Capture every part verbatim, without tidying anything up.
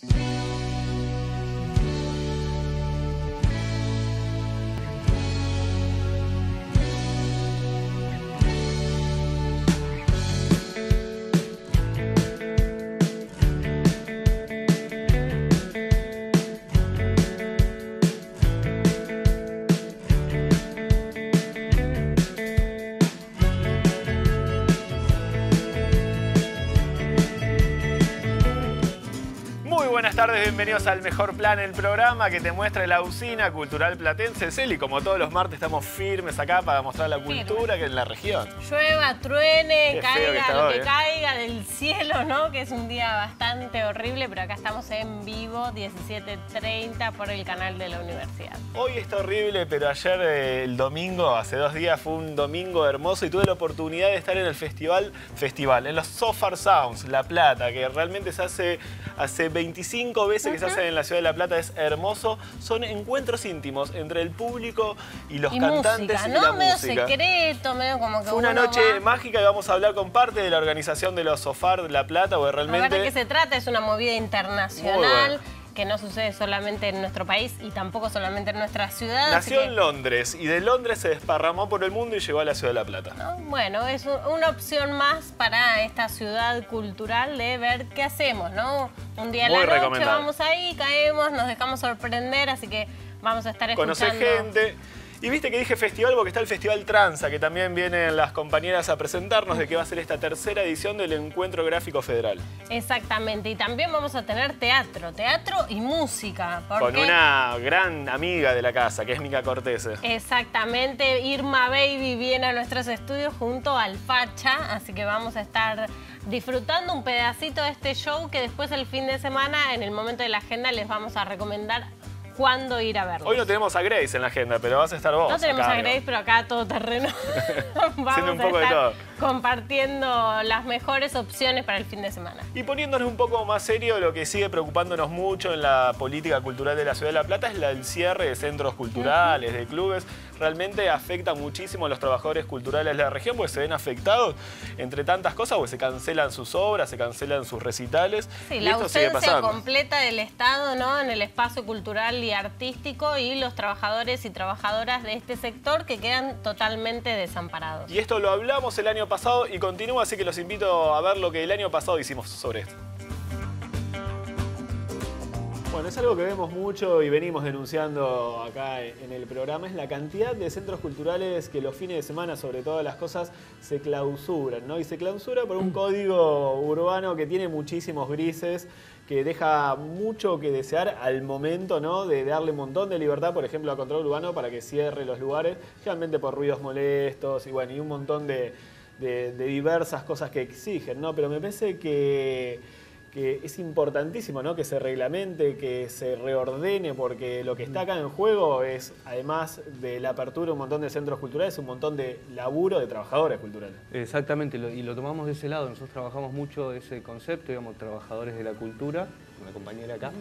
Buenas tardes, bienvenidos al Mejor Plan, el programa que te muestra la usina cultural platense. Celi, como todos los martes estamos firmes acá para mostrar la cultura que en la región. Llueva, truene, Qué caiga que lo hoy, que ¿eh? caiga del cielo, ¿no? Que es un día bastante horrible, pero acá estamos en vivo, diecisiete treinta, por el canal de la universidad. Hoy está horrible, pero ayer, eh, el domingo, hace dos días, fue un domingo hermoso y tuve la oportunidad de estar en el festival, festival en los So Far Sounds, La Plata, que realmente se hace hace veinticinco veces que se hacen en la ciudad de La Plata. Es hermoso. Son encuentros íntimos entre el público y los y cantantes música, y ¿no? la Medio música. secreto, medio como que Fue una uno noche va... mágica y vamos a hablar con parte de la organización de los So Far La Plata, porque realmente... La verdad que se trata, es una movida internacional que no sucede solamente en nuestro país y tampoco solamente en nuestra ciudad. Nació que... en Londres y de Londres se desparramó por el mundo y llegó a la ciudad de La Plata. ¿No? Bueno, es una opción más para esta ciudad cultural de ver qué hacemos, ¿no? Un día a Muy la noche recomendable. vamos ahí, caemos, nos dejamos sorprender, así que vamos a estar escuchando. Conocer gente. Y viste que dije festival porque está el Festival Tranza, que también vienen las compañeras a presentarnos de que va a ser esta tercera edición del Encuentro Gráfico Federal. Exactamente, y también vamos a tener teatro, teatro y música. Porque... Con una gran amiga de la casa, que es Mica Cortese. Exactamente, Irma Baby viene a nuestros estudios junto al Facha, así que vamos a estar disfrutando un pedacito de este show que después el fin de semana, en el momento de la agenda, les vamos a recomendar cuándo ir a verlos. Hoy no tenemos a Grace en la agenda, pero vas a estar vos. No tenemos acá, a Grace, pero acá todo terreno. Vamos Haciendo un poco a de estar todo. compartiendo las mejores opciones para el fin de semana. Y poniéndonos un poco más serio, lo que sigue preocupándonos mucho en la política cultural de la ciudad de La Plata es la, el cierre de centros culturales, de clubes. Realmente afecta muchísimo a los trabajadores culturales de la región porque se ven afectados entre tantas cosas, porque se cancelan sus obras, se cancelan sus recitales. Sí, y la esto sigue ausencia pasando. completa del Estado, ¿no? En el espacio cultural y artístico, y los trabajadores y trabajadoras de este sector que quedan totalmente desamparados. Y esto lo hablamos el año pasado y continúa, así que los invito a ver lo que el año pasado hicimos sobre esto. Bueno, es algo que vemos mucho y venimos denunciando acá en el programa, es la cantidad de centros culturales que los fines de semana, sobre todas las cosas, se clausuran, ¿no? Y se clausura por un código urbano que tiene muchísimos grises, que deja mucho que desear al momento, ¿no? De darle un montón de libertad, por ejemplo, a control urbano para que cierre los lugares, generalmente por ruidos molestos y, bueno, y un montón de, de, de diversas cosas que exigen, ¿no? Pero me parece que... que es importantísimo, ¿no? Que se reglamente, que se reordene, porque lo que está acá en juego es, además de la apertura de un montón de centros culturales, un montón de laburo de trabajadores culturales. Exactamente, lo, y lo tomamos de ese lado. Nosotros trabajamos mucho ese concepto, digamos, trabajadores de la cultura, una compañera acá,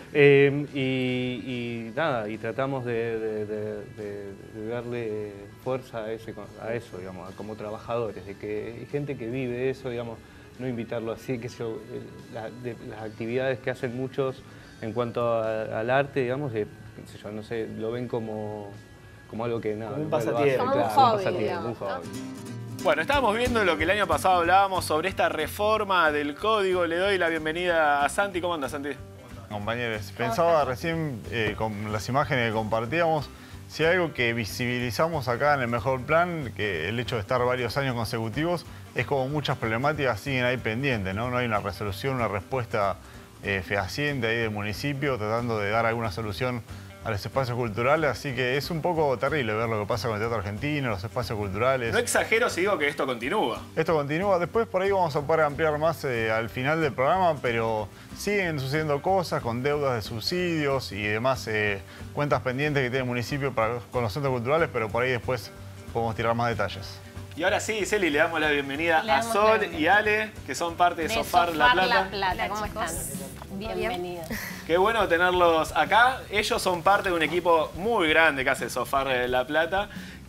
eh, y, y nada, y tratamos de, de, de, de, de darle fuerza a, ese, a eso, digamos, como trabajadores, de que hay gente que vive eso, digamos, no invitarlo así, que yo, la, de, las actividades que hacen muchos en cuanto a, al arte, digamos, eh, qué sé yo, no sé, lo ven como, como algo que nada. Como un no lo pasatiempo. hacen, Como un claro, hobby, un pasatiempo, digamos, un hobby. Bueno, estábamos viendo lo que el año pasado hablábamos sobre esta reforma del código. Le doy la bienvenida a Santi. ¿Cómo andas, Santi? Compañeros, pensaba recién eh, con las imágenes que compartíamos, si hay algo que visibilizamos acá en el Mejor Plan, que el hecho de estar varios años consecutivos, es como muchas problemáticas siguen ahí pendientes, ¿no? No hay una resolución, una respuesta eh, fehaciente ahí del municipio tratando de dar alguna solución a los espacios culturales, así que es un poco terrible ver lo que pasa con el teatro argentino, los espacios culturales. No exagero si digo que esto continúa. Esto continúa, después por ahí vamos a poder ampliar más eh, al final del programa, pero siguen sucediendo cosas con deudas de subsidios y demás eh, cuentas pendientes que tiene el municipio para, con los centros culturales, pero por ahí después podemos tirar más detalles. Y ahora sí, Celi, le damos la bienvenida Le a damos Sol la y Ale, que son parte de, De So Far La Plata. La Plata. ¿Cómo Hola, están? chicos. Bienvenidos. Qué bueno tenerlos acá. Ellos son parte de un equipo muy grande que hace So Far La Plata,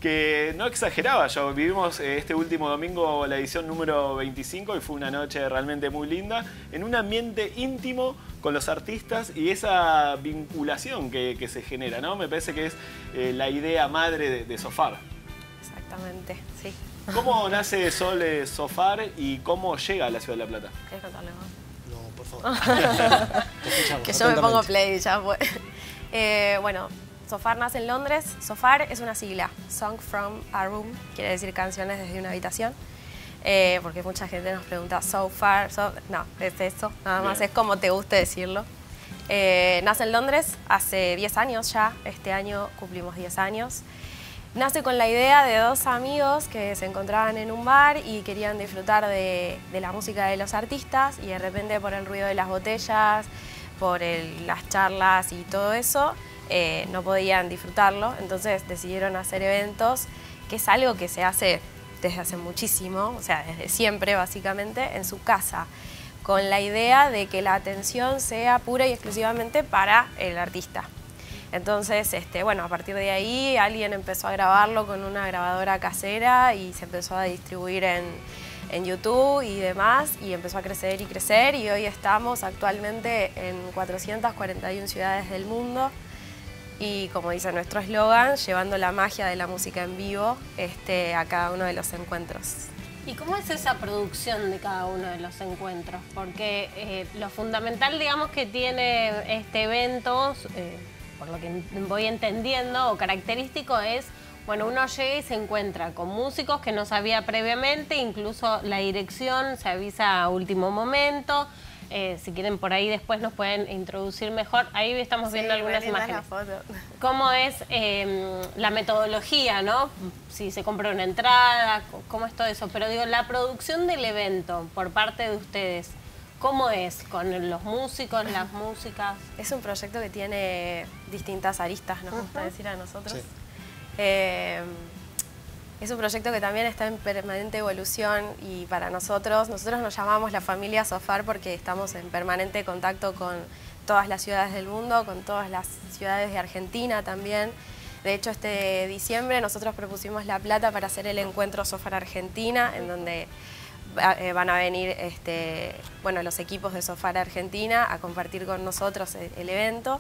que no exageraba yo. Vivimos eh, este último domingo la edición número veinticinco y fue una noche realmente muy linda, en un ambiente íntimo con los artistas y esa vinculación que, que se genera, ¿no? Me parece que es eh, la idea madre de, de Sofar. Exactamente, sí. ¿Cómo nace Sol eh, Sofar y cómo llega a la ciudad de La Plata? ¿Querés contarle vos? No, por favor. Te escuchamos Que yo me pongo atentamente. play ya fue. Eh, bueno, Sofar nace en Londres. Sofar es una sigla. Song from a room, quiere decir canciones desde una habitación. Eh, porque mucha gente nos pregunta, so far, so... no, es eso, nada más, Bien. es como te guste decirlo. Eh, nace en Londres hace diez años ya, este año cumplimos diez años. Nace con la idea de dos amigos que se encontraban en un bar y querían disfrutar de, de la música de los artistas y de repente por el ruido de las botellas, por el- las charlas y todo eso, eh, no podían disfrutarlo. Entonces decidieron hacer eventos, que es algo que se hace desde hace muchísimo, o sea, desde siempre básicamente, en su casa, con la idea de que la atención sea pura y exclusivamente para el artista. Entonces, este, bueno, a partir de ahí alguien empezó a grabarlo con una grabadora casera y se empezó a distribuir en, en YouTube y demás, y empezó a crecer y crecer, y hoy estamos actualmente en cuatrocientas cuarenta y una ciudades del mundo. Y como dice nuestro eslogan, llevando la magia de la música en vivo este, a cada uno de los encuentros. ¿Y cómo es esa producción de cada uno de los encuentros? Porque eh, lo fundamental, digamos, que tiene este evento, eh, por lo que voy entendiendo, o característico es, bueno, uno llega y se encuentra con músicos que no sabía previamente, incluso la dirección se avisa a último momento. Eh, si quieren por ahí después nos pueden introducir mejor. Ahí estamos viendo Sí, algunas re linda imágenes. la foto. ¿Cómo es eh, la metodología, no? Si se compra una entrada, ¿cómo es todo eso? Pero digo, la producción del evento por parte de ustedes, ¿cómo es? ¿Con los músicos, las músicas? Es un proyecto que tiene distintas aristas, nos gusta Ujú. decir a nosotros. Sí. Eh, es un proyecto que también está en permanente evolución y para nosotros, nosotros nos llamamos la familia Sofar porque estamos en permanente contacto con todas las ciudades del mundo, con todas las ciudades de Argentina también. De hecho, este diciembre nosotros propusimos La Plata para hacer el encuentro Sofar Argentina, en donde va- eh, van a venir este, bueno, los equipos de Sofar Argentina a compartir con nosotros el, el evento.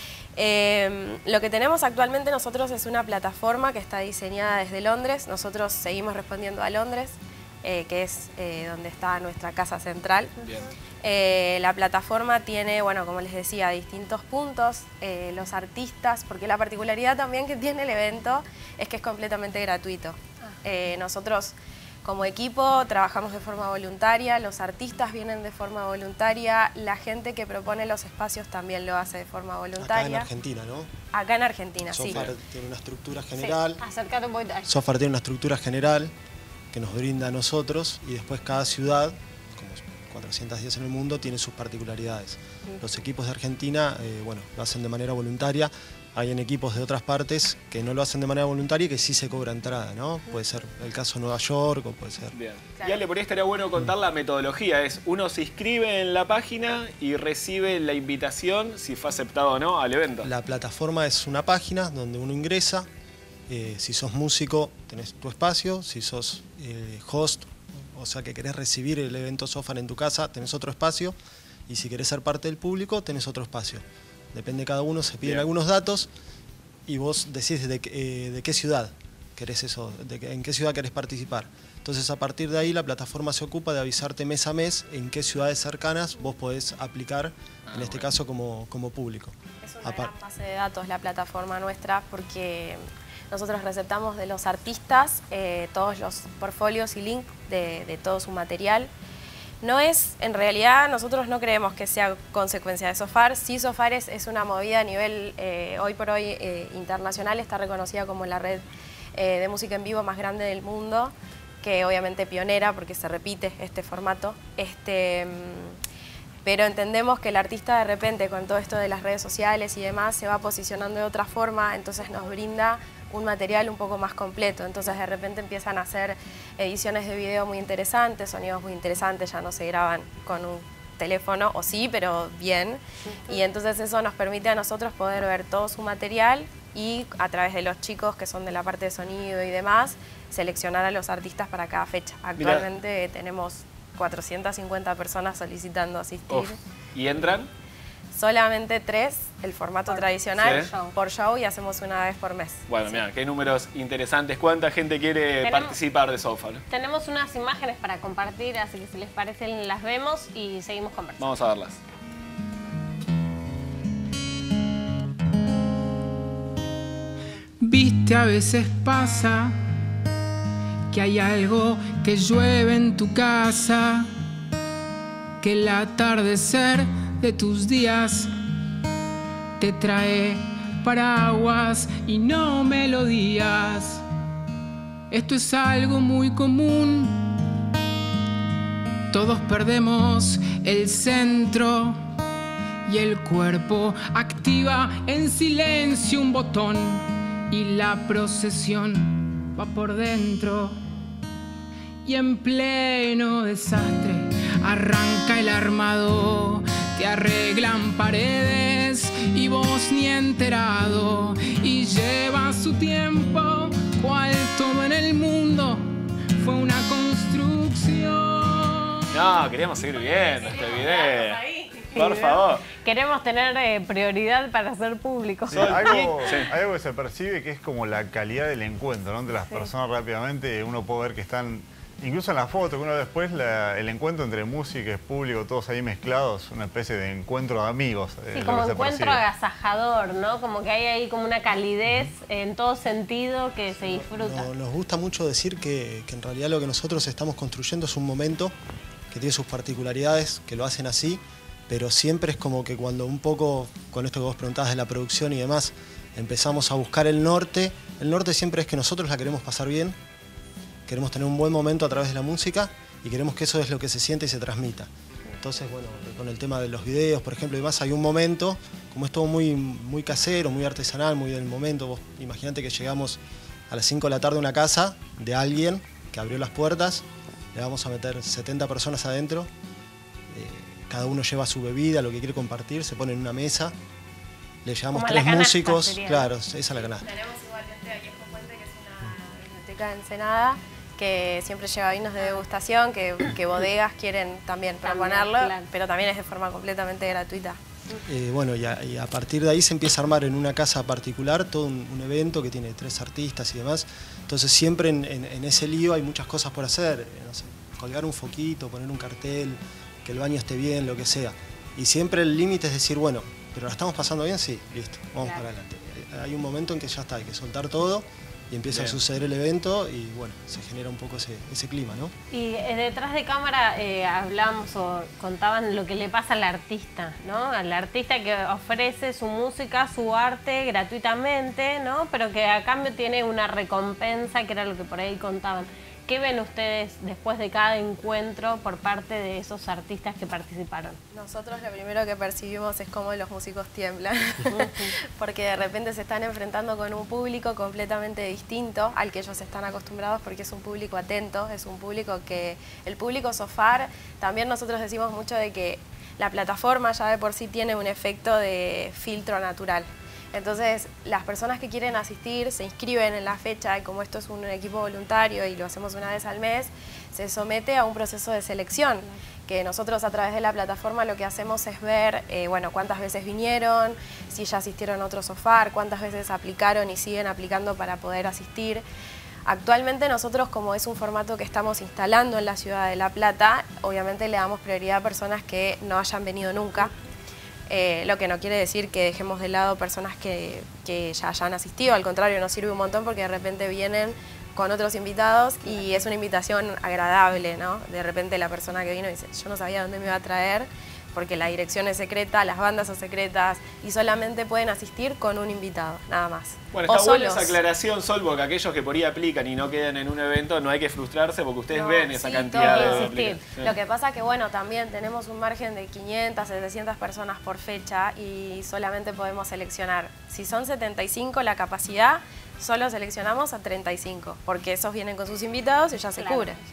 Eh, lo que tenemos actualmente nosotros es una plataforma que está diseñada desde Londres. Nosotros seguimos respondiendo a Londres, eh, que es eh, donde está nuestra casa central. Bien. Eh, la plataforma tiene, bueno, como les decía, distintos puntos. Eh, los artistas, porque la particularidad también que tiene el evento es que es completamente gratuito. Eh, nosotros como equipo trabajamos de forma voluntaria, los artistas vienen de forma voluntaria, la gente que propone los espacios también lo hace de forma voluntaria. Acá en Argentina, ¿no? Acá en Argentina, sí. Sofar tiene una estructura general. Sí, acércate un poquito. Ahí. Sofar tiene una estructura general que nos brinda a nosotros y después cada ciudad, como cuatrocientas diez en el mundo, tiene sus particularidades. Los equipos de Argentina, eh, bueno, lo hacen de manera voluntaria. Hay en equipos de otras partes que no lo hacen de manera voluntaria y que sí se cobra entrada, ¿no? Puede ser el caso de Nueva York o puede ser... Bien. Claro. Y Ale, por ahí estaría bueno contar la metodología. Es uno se inscribe en la página y recibe la invitación si fue aceptado o no al evento. La plataforma es una página donde uno ingresa. Eh, si sos músico, tenés tu espacio. Si sos eh, host, o sea que querés recibir el evento Sofar en tu casa, tenés otro espacio. Y si querés ser parte del público, tenés otro espacio. Depende de cada uno, se piden Bien. algunos datos y vos decís de, qué- eh, de qué ciudad querés eso, de qué- en qué ciudad querés participar. Entonces a partir de ahí la plataforma se ocupa de avisarte mes a mes en qué ciudades cercanas vos podés aplicar, en este caso como, como público. Es una Apar- gran base de datos la plataforma nuestra porque nosotros receptamos de los artistas eh, todos los portfolios y links de, de todo su material. No es, en realidad, nosotros no creemos que sea consecuencia de Sofar. Sí, Sofar es, es una movida a nivel, eh, hoy por hoy, eh, internacional. Está reconocida como la red eh, de música en vivo más grande del mundo, que obviamente pionera porque se repite este formato. Este, mm, pero entendemos que el artista de repente, con todo esto de las redes sociales y demás, se va posicionando de otra forma, entonces nos brinda un material un poco más completo. Entonces de repente empiezan a hacer ediciones de video muy interesantes, sonidos muy interesantes, ya no se graban con un teléfono, o sí, pero bien. Y entonces eso nos permite a nosotros poder ver todo su material y a través de los chicos que son de la parte de sonido y demás, seleccionar a los artistas para cada fecha. Actualmente Mirá. tenemos cuatrocientas cincuenta personas solicitando asistir. Uf. ¿Y entran? Solamente tres, el formato por, tradicional, ¿sí? por show, y hacemos una vez por mes. Bueno, sí. Mira, qué números interesantes. ¿Cuánta gente quiere tenemos, participar de Soulful? Tenemos unas imágenes para compartir, así que si les parece las vemos y seguimos conversando. Vamos a verlas. Viste, a veces pasa que hay algo que llueve en tu casa, que el atardecer de tus días te trae paraguas y no melodías. Esto es algo muy común. Todos perdemos el centro y el cuerpo activa en silencio un botón y la procesión va por dentro. Y en pleno desastre arranca el armado, te arreglan paredes y vos ni enterado, y lleva su tiempo, cual todo en el mundo fue una construcción. No, queríamos seguir viendo este video. Por favor. Queremos tener eh, prioridad para hacer público. Sí, algo, sí. algo que se percibe que es como la calidad del encuentro, ¿no? Entre las sí. personas rápidamente uno puede ver que están, incluso en la foto que uno después, la, el encuentro entre música y público, todos ahí mezclados, una especie de encuentro de amigos. Sí, como encuentro agasajador, ¿no? Como que hay ahí como una calidez en todo sentido que se disfruta. No, nos gusta mucho decir que, que en realidad lo que nosotros estamos construyendo es un momento que tiene sus particularidades, que lo hacen así, pero siempre es como que cuando un poco, con esto que vos preguntabas de la producción y demás, empezamos a buscar el norte, el norte siempre es que nosotros la queremos pasar bien, queremos tener un buen momento a través de la música y queremos que eso es lo que se siente y se transmita. Entonces, bueno, con el tema de los videos, por ejemplo, y demás, hay un momento, como es todo muy, muy casero, muy artesanal, muy del momento, vos imaginate que llegamos a las cinco de la tarde a una casa de alguien que abrió las puertas, le vamos a meter setenta personas adentro, eh, cada uno lleva su bebida, lo que quiere compartir, se pone en una mesa, le llevamos tres músicos, sería, claro, esa es la canasta. Tenemos igualmente a Viejo Fuente, que es una biblioteca de Ensenada, que siempre lleva vinos de degustación, que, que bodegas quieren también proponerlo, claro. pero también es de forma completamente gratuita. Eh, bueno, y a, y a partir de ahí se empieza a armar en una casa particular todo un, un evento que tiene tres artistas y demás. Entonces siempre en, en, en ese lío hay muchas cosas por hacer, eh, no sé, colgar un foquito, poner un cartel, que el baño esté bien, lo que sea. Y siempre el límite es decir, bueno, ¿pero la estamos pasando bien? Sí, listo, vamos claro. para adelante. Hay un momento en que ya está, hay que soltar todo y empieza bien. a suceder el evento y bueno, se genera un poco ese, ese clima, ¿no? Y eh, detrás de cámara eh, hablamos o contaban lo que le pasa al artista, ¿no? Al artista que ofrece su música, su arte gratuitamente, ¿no? Pero que a cambio tiene una recompensa, que era lo que por ahí contaban. ¿Qué ven ustedes después de cada encuentro por parte de esos artistas que participaron? Nosotros lo primero que percibimos es cómo los músicos tiemblan, porque de repente se están enfrentando con un público completamente distinto al que ellos están acostumbrados, porque es un público atento, es un público que... El público Sofar, también nosotros decimos mucho de que la plataforma ya de por sí tiene un efecto de filtro natural. Entonces, las personas que quieren asistir se inscriben en la fecha y como esto es un equipo voluntario y lo hacemos una vez al mes, se somete a un proceso de selección, que nosotros a través de la plataforma lo que hacemos es ver eh, bueno, cuántas veces vinieron, si ya asistieron a otro Sofar, cuántas veces aplicaron y siguen aplicando para poder asistir. Actualmente nosotros, como es un formato que estamos instalando en la ciudad de La Plata, obviamente le damos prioridad a personas que no hayan venido nunca. Eh, lo que no quiere decir que dejemos de lado personas que, que ya hayan asistido, al contrario, nos sirve un montón porque de repente vienen con otros invitados y es una invitación agradable, ¿no? De repente la persona que vino dice, yo no sabía dónde me iba a traer, porque la dirección es secreta, las bandas son secretas y solamente pueden asistir con un invitado, nada más. Bueno, está buena esa aclaración, Sol, porque aquellos que por ahí aplican y no quedan en un evento, no hay que frustrarse porque ustedes no, ven esa sí, cantidad de aplicaciones. Lo que pasa que, bueno, también tenemos un margen de quinientas, setecientas personas por fecha y solamente podemos seleccionar. Si son setenta y cinco la capacidad, solo seleccionamos a treinta y cinco, porque esos vienen con sus invitados y ya se claro, cubre.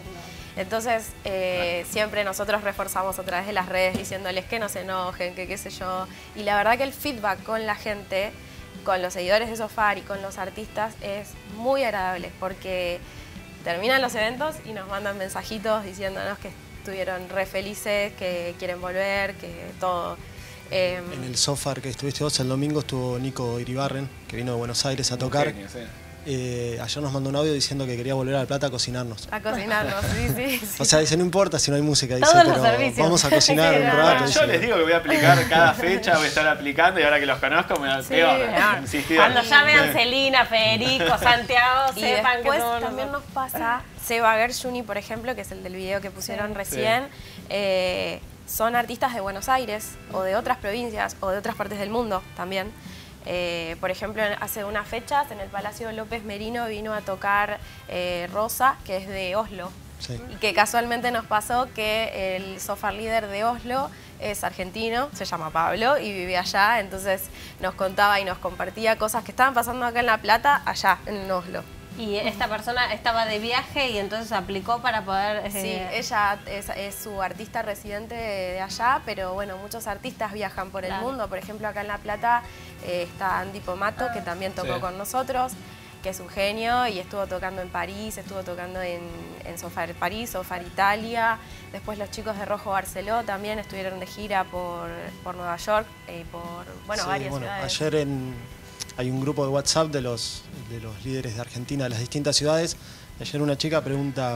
Entonces, eh, siempre nosotros reforzamos a través de las redes diciéndoles que no se enojen, que qué sé yo. Y la verdad que el feedback con la gente, con los seguidores de Sofar y con los artistas es muy agradable porque terminan los eventos y nos mandan mensajitos diciéndonos que estuvieron re felices, que quieren volver, que todo. Eh, en el Sofar que estuviste vos el domingo estuvo Nico Iribarren, que vino de Buenos Aires a tocar. Genio, sí. Eh, ayer nos mandó un audio diciendo que quería volver a La Plata a cocinarnos. A cocinarnos, sí, sí, sí. O sea, dice, no importa si no hay música, dice, Todos pero los servicios. Vamos a cocinar un rato. Bueno, yo les digo que voy a aplicar cada fecha, voy a estar aplicando y ahora que los conozco me da sí, peor. Cuando ya vean Celina, Federico, Santiago, y sepan después que todos también los... nos pasa, Seba Gershuni, por ejemplo, que es el del video que pusieron sí. recién, sí. eh, son artistas de Buenos Aires o de otras provincias o de otras partes del mundo también. Eh, por ejemplo, hace unas fechas en el Palacio López Merino vino a tocar eh, Rosa, que es de Oslo. Sí. Y que casualmente nos pasó que el Sofar líder de Oslo es argentino, se llama Pablo y vive allá, entonces nos contaba y nos compartía cosas que estaban pasando acá en La Plata, allá en Oslo. Y esta persona estaba de viaje y entonces aplicó para poder... Eh... Sí, ella es, es su artista residente de, de allá, pero bueno, muchos artistas viajan por el claro. mundo. Por ejemplo, acá en La Plata eh, está Andy Pomato, que también tocó sí. con nosotros, que es un genio y estuvo tocando en París, estuvo tocando en, en Sofar París, Sofar Italia. Después los chicos de Rojo Barceló también estuvieron de gira por, por Nueva York y por bueno, sí, varias bueno, ciudades. Ayer en... hay un grupo de WhatsApp de los, de los líderes de Argentina de las distintas ciudades. Ayer una chica pregunta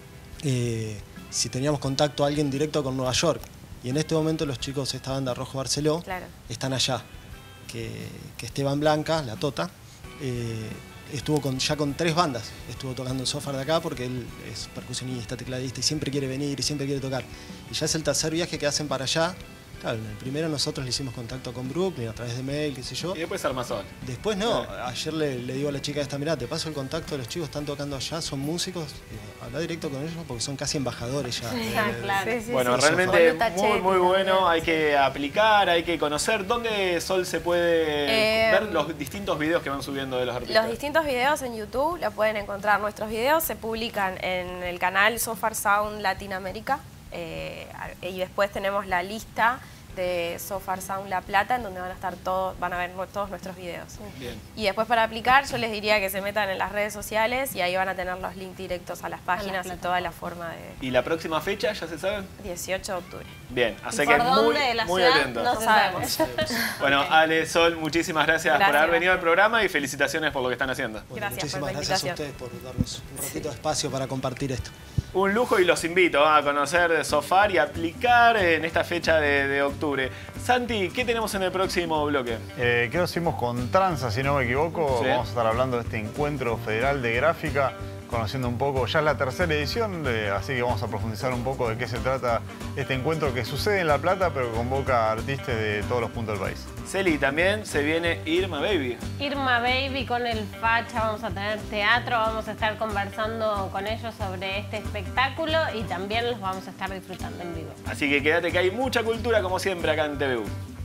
eh, si teníamos contacto a alguien directo con Nueva York. Y en este momento los chicos de esta banda Rojo Barceló claro. están allá. Que, que Esteban Blanca, la Tota, eh, estuvo con, ya con tres bandas. Estuvo tocando el Sofar de acá porque él es percusionista, tecladista y siempre quiere venir y siempre quiere tocar. Y ya es el tercer viaje que hacen para allá. Claro, en el primero nosotros le hicimos contacto con Brooklyn a través de mail, qué sé yo. Y después Armazón. Después no, ayer le, le digo a la chica esta, mirá, te paso el contacto de los chicos que están tocando allá, son músicos, habla directo con ellos porque son casi embajadores ya. Sí, de, claro. de, sí, sí, bueno, sí, realmente muy, muy bueno, hay que aplicar, hay que conocer. ¿Dónde, Sol, se puede eh, ver los distintos videos que van subiendo de los artistas? Los distintos videos en YouTube, lo pueden encontrar. Nuestros videos se publican en el canal Sofar Sound Latinoamérica eh, y después tenemos la lista de Sofar Sound La Plata, en donde van a estar todos, van a ver todos nuestros videos. Bien. Y después para aplicar, yo les diría que se metan en las redes sociales y ahí van a tener los links directos a las páginas y toda la forma de... ¿Y la próxima fecha ya se sabe? dieciocho de octubre. Bien, así que muy, muy atentos. No sabemos. Bueno, okay. Ale, Sol, muchísimas gracias, gracias por haber venido al programa y felicitaciones por lo que están haciendo. Bueno, gracias muchísimas por la gracias a ustedes por darnos un ratito de espacio para compartir esto. Un lujo y los invito a conocer de Sofar y aplicar en esta fecha de, de octubre. Santi, ¿qué tenemos en el próximo bloque? Eh, creo que seguimos con Tranza, si no me equivoco. ¿Sí? Vamos a estar hablando de este encuentro federal de gráfica, conociendo un poco, ya es la tercera edición, de, así que vamos a profundizar un poco de qué se trata este encuentro que sucede en La Plata, pero que convoca a artistas de todos los puntos del país. Celi, también se viene Irma Baby. Irma Baby con el Facha, vamos a tener teatro, vamos a estar conversando con ellos sobre este espectáculo y también los vamos a estar disfrutando en vivo. Así que quédate que hay mucha cultura como siempre acá en T V U.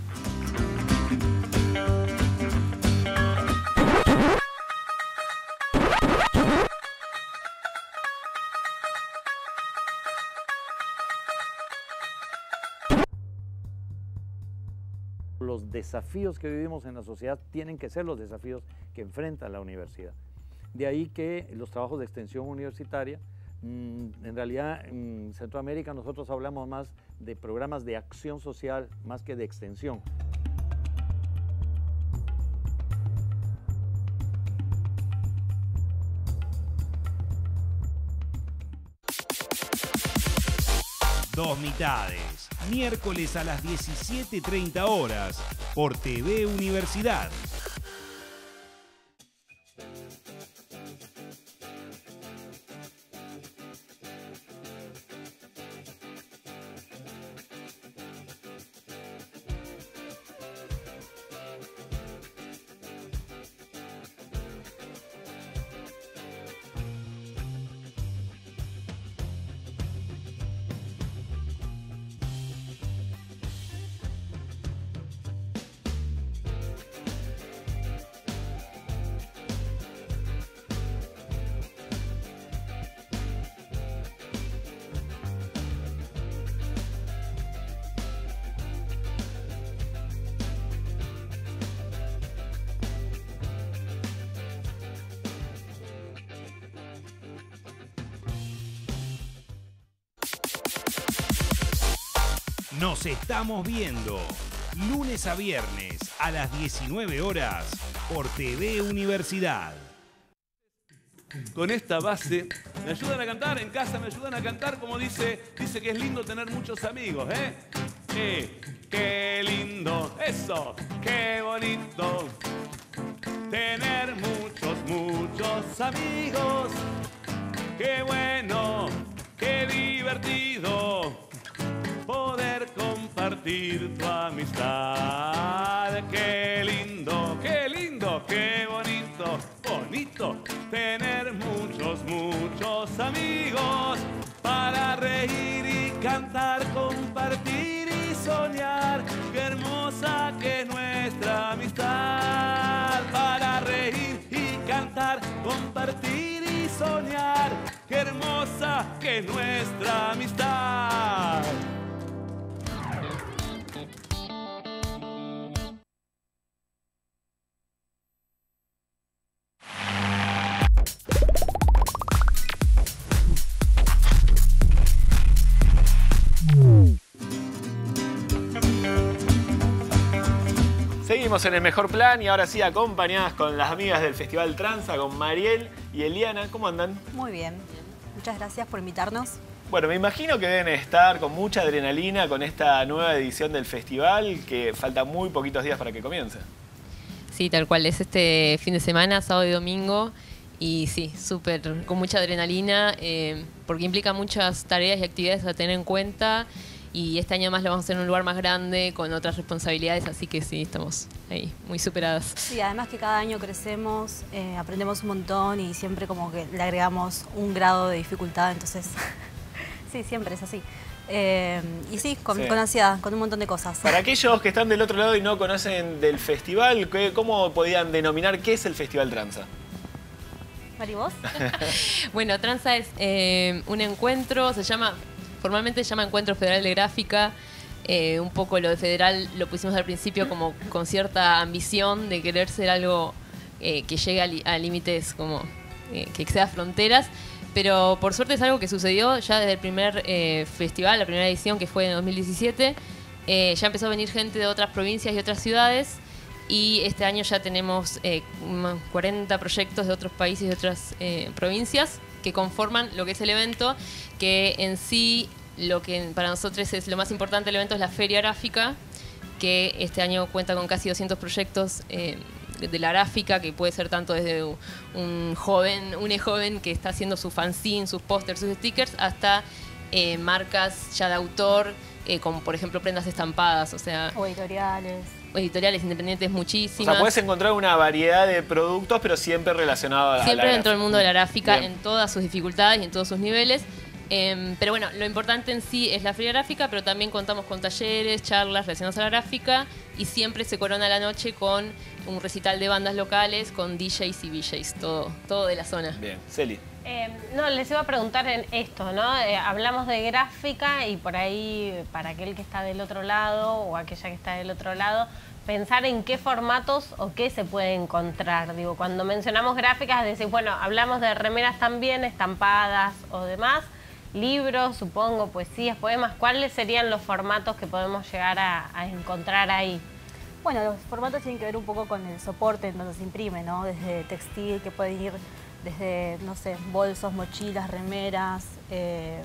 Los desafíos que vivimos en la sociedad tienen que ser los desafíos que enfrenta la universidad. De ahí que los trabajos de extensión universitaria, mmm, en realidad en Centroamérica nosotros hablamos más de programas de acción social más que de extensión. Dos mitades, miércoles a las diecisiete treinta horas, por T V Universidad. Nos estamos viendo lunes a viernes a las diecinueve horas por T V Universidad. Con esta base, me ayudan a cantar, en casa me ayudan a cantar, como dice, dice que es lindo tener muchos amigos, ¿eh? Eh, qué lindo, eso, qué bonito, tener muchos, muchos amigos, qué bueno, qué divertido, poder compartir tu amistad, qué lindo, qué lindo, qué bonito, bonito, tener muchos, muchos amigos para reír y cantar, compartir y soñar. Qué hermosa que es nuestra amistad. Para reír y cantar, compartir y soñar. Qué hermosa que es nuestra amistad. Seguimos en el mejor plan y ahora sí acompañadas con las amigas del Festival Tranza, con Mariel y Eliana. ¿Cómo andan? Muy bien. Muchas gracias por invitarnos. Bueno, me imagino que deben estar con mucha adrenalina con esta nueva edición del festival, que falta muy poquitos días para que comience. Sí, tal cual. Es este fin de semana, sábado y domingo. Y sí, súper, con mucha adrenalina, eh, porque implica muchas tareas y actividades a tener en cuenta. Y este año más lo vamos a hacer en un lugar más grande, con otras responsabilidades, así que sí, estamos ahí muy superadas. Sí, además que cada año crecemos, eh, aprendemos un montón y siempre como que le agregamos un grado de dificultad, entonces sí, siempre es así. Eh, y sí con, Sí. con ansiedad, con un montón de cosas. Para aquellos que están del otro lado y no conocen del festival, ¿qué- ¿cómo podían denominar qué es el Festival Tranza? Mari, ¿vos? Bueno, Tranza es eh, un encuentro, se llama, formalmente se llama Encuentro Federal de Gráfica. Eh, un poco lo de federal lo pusimos al principio como con cierta ambición de querer ser algo eh, que llegue a, li- a límites como eh, que exceda fronteras. Pero por suerte es algo que sucedió ya desde el primer eh, festival, la primera edición que fue en dos mil diecisiete. Eh, ya empezó a venir gente de otras provincias y otras ciudades. Y este año ya tenemos eh, unos cuarenta proyectos de otros países y de otras eh, provincias que conforman lo que es el evento, que en sí lo que para nosotros es lo más importante del evento es la feria gráfica, que este año cuenta con casi doscientos proyectos eh, de, de la gráfica, que puede ser tanto desde un joven, un joven que está haciendo su fanzine, sus pósters, sus stickers, hasta eh, marcas ya de autor, eh, como por ejemplo prendas estampadas, o sea... O editoriales. Editoriales independientes O muchísimas. sea, puedes encontrar una variedad de productos, pero siempre relacionado a la Siempre dentro del mundo de la gráfica, Bien. en todas sus dificultades y en todos sus niveles. Eh, pero bueno, lo importante en sí es la feria gráfica, pero también contamos con talleres, charlas relacionadas a la gráfica y siempre se corona la noche con un recital de bandas locales, con D Js y V Js, todo, todo de la zona. Bien, Celi. Eh, no, les iba a preguntar en esto, ¿no? Eh, hablamos de gráfica y por ahí, para aquel que está del otro lado o aquella que está del otro lado, pensar en qué formatos o qué se puede encontrar. Digo, cuando mencionamos gráficas, decís, bueno, hablamos de remeras también, estampadas o demás, libros, supongo, poesías, poemas. ¿Cuáles serían los formatos que podemos llegar a, a encontrar ahí? Bueno, los formatos tienen que ver un poco con el soporte en donde se imprime, ¿no? Desde textil, que puede ir desde, no sé, bolsos, mochilas, remeras, eh,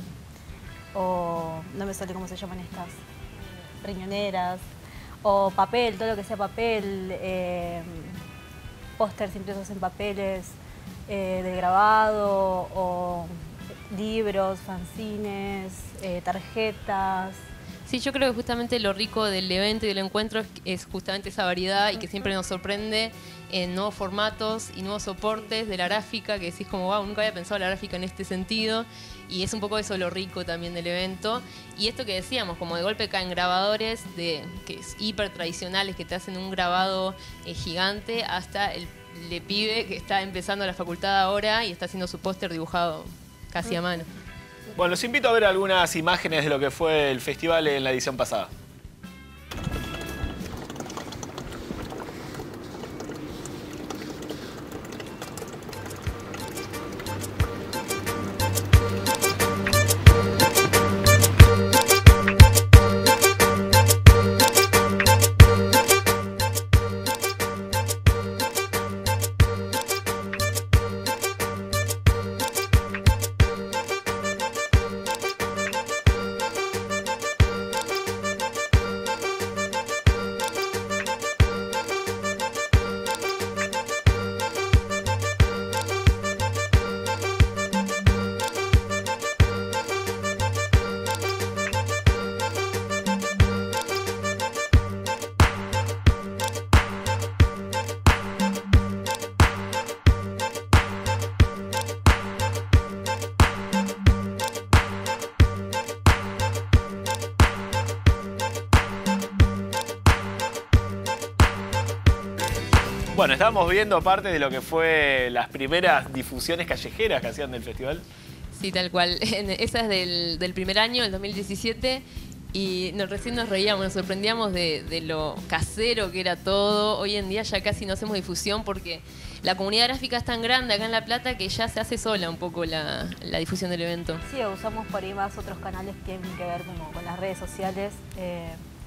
o no me sale cómo se llaman estas, riñoneras, o papel, todo lo que sea papel, eh, pósters impresos en papeles eh, de grabado, o libros, fanzines, eh, tarjetas. Sí, yo creo que justamente lo rico del evento y del encuentro es, es justamente esa variedad y que siempre nos sorprende en nuevos formatos y nuevos soportes de la gráfica, que decís como, wow, nunca había pensado la gráfica en este sentido. Y es un poco eso lo rico también del evento. Y esto que decíamos, como de golpe caen grabadores de, que es hiper tradicionales, que te hacen un grabado eh, gigante, hasta el le pibe que está empezando la facultad ahora y está haciendo su póster dibujado casi a mano. Bueno, los invito a ver algunas imágenes de lo que fue el festival en la edición pasada. Bueno, estábamos viendo parte de lo que fue las primeras difusiones callejeras que hacían del festival. Sí, tal cual. Esa es del, del primer año, el dos mil diecisiete. Y nos, recién nos reíamos, nos sorprendíamos de, de lo casero que era todo. Hoy en día ya casi no hacemos difusión porque la comunidad gráfica es tan grande acá en La Plata que ya se hace sola un poco la, la difusión del evento. Sí, usamos por ahí más otros canales que tienen que ver como con las redes sociales eh,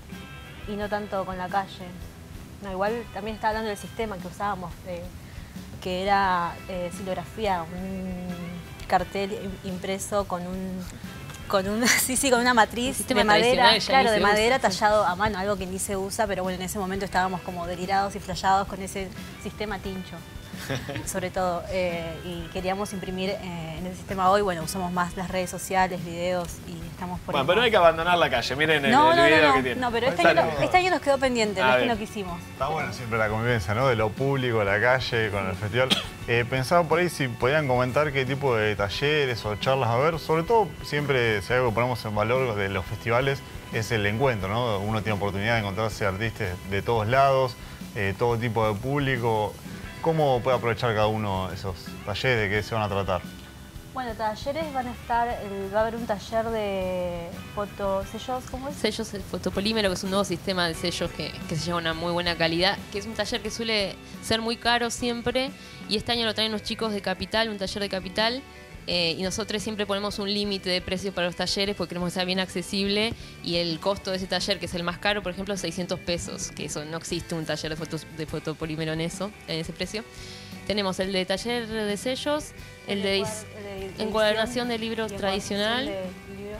y no tanto con la calle. No, igual también estaba hablando del sistema que usábamos, eh, que era eh, silografía, un cartel impreso con un... Con un, sí, sí, con una matriz de madera, claro, de madera usa, tallado sí. a mano, algo que ni se usa, pero bueno, en ese momento estábamos como delirados y flashados con ese sistema tincho, sobre todo, eh, y queríamos imprimir eh, en el sistema hoy, bueno, usamos más las redes sociales, videos y estamos por Bueno, pero no hay que abandonar la calle, miren el, no, el no, video no, no, que tiene. No, pero este año, este año nos quedó pendiente, no es que no quisimos. Está bueno siempre la convivencia, ¿no? De lo público, la calle, con el festival. Eh, pensaba por ahí si podían comentar qué tipo de talleres o charlas a ver. Sobre todo, siempre, si hay algo que ponemos en valor de los festivales, es el encuentro, ¿no? Uno tiene oportunidad de encontrarse artistas de todos lados, eh, todo tipo de público. ¿Cómo puede aprovechar cada uno esos talleres? ¿De qué se van a tratar? Bueno, talleres van a estar, el, va a haber un taller de fotosellos, ¿cómo es? Sellos, el fotopolímero, que es un nuevo sistema de sellos que, que se lleva a una muy buena calidad, que es un taller que suele ser muy caro siempre, y este año lo traen los chicos de Capital, un taller de Capital, eh, y nosotros siempre ponemos un límite de precios para los talleres porque queremos que sea bien accesible, y el costo de ese taller, que es el más caro, por ejemplo, es seiscientos pesos, que eso no existe un taller de, fotos, de fotopolímero en eso, en ese precio. Tenemos el de taller de sellos, el, el de, de, de encuadernación de libros tradicional, de libros.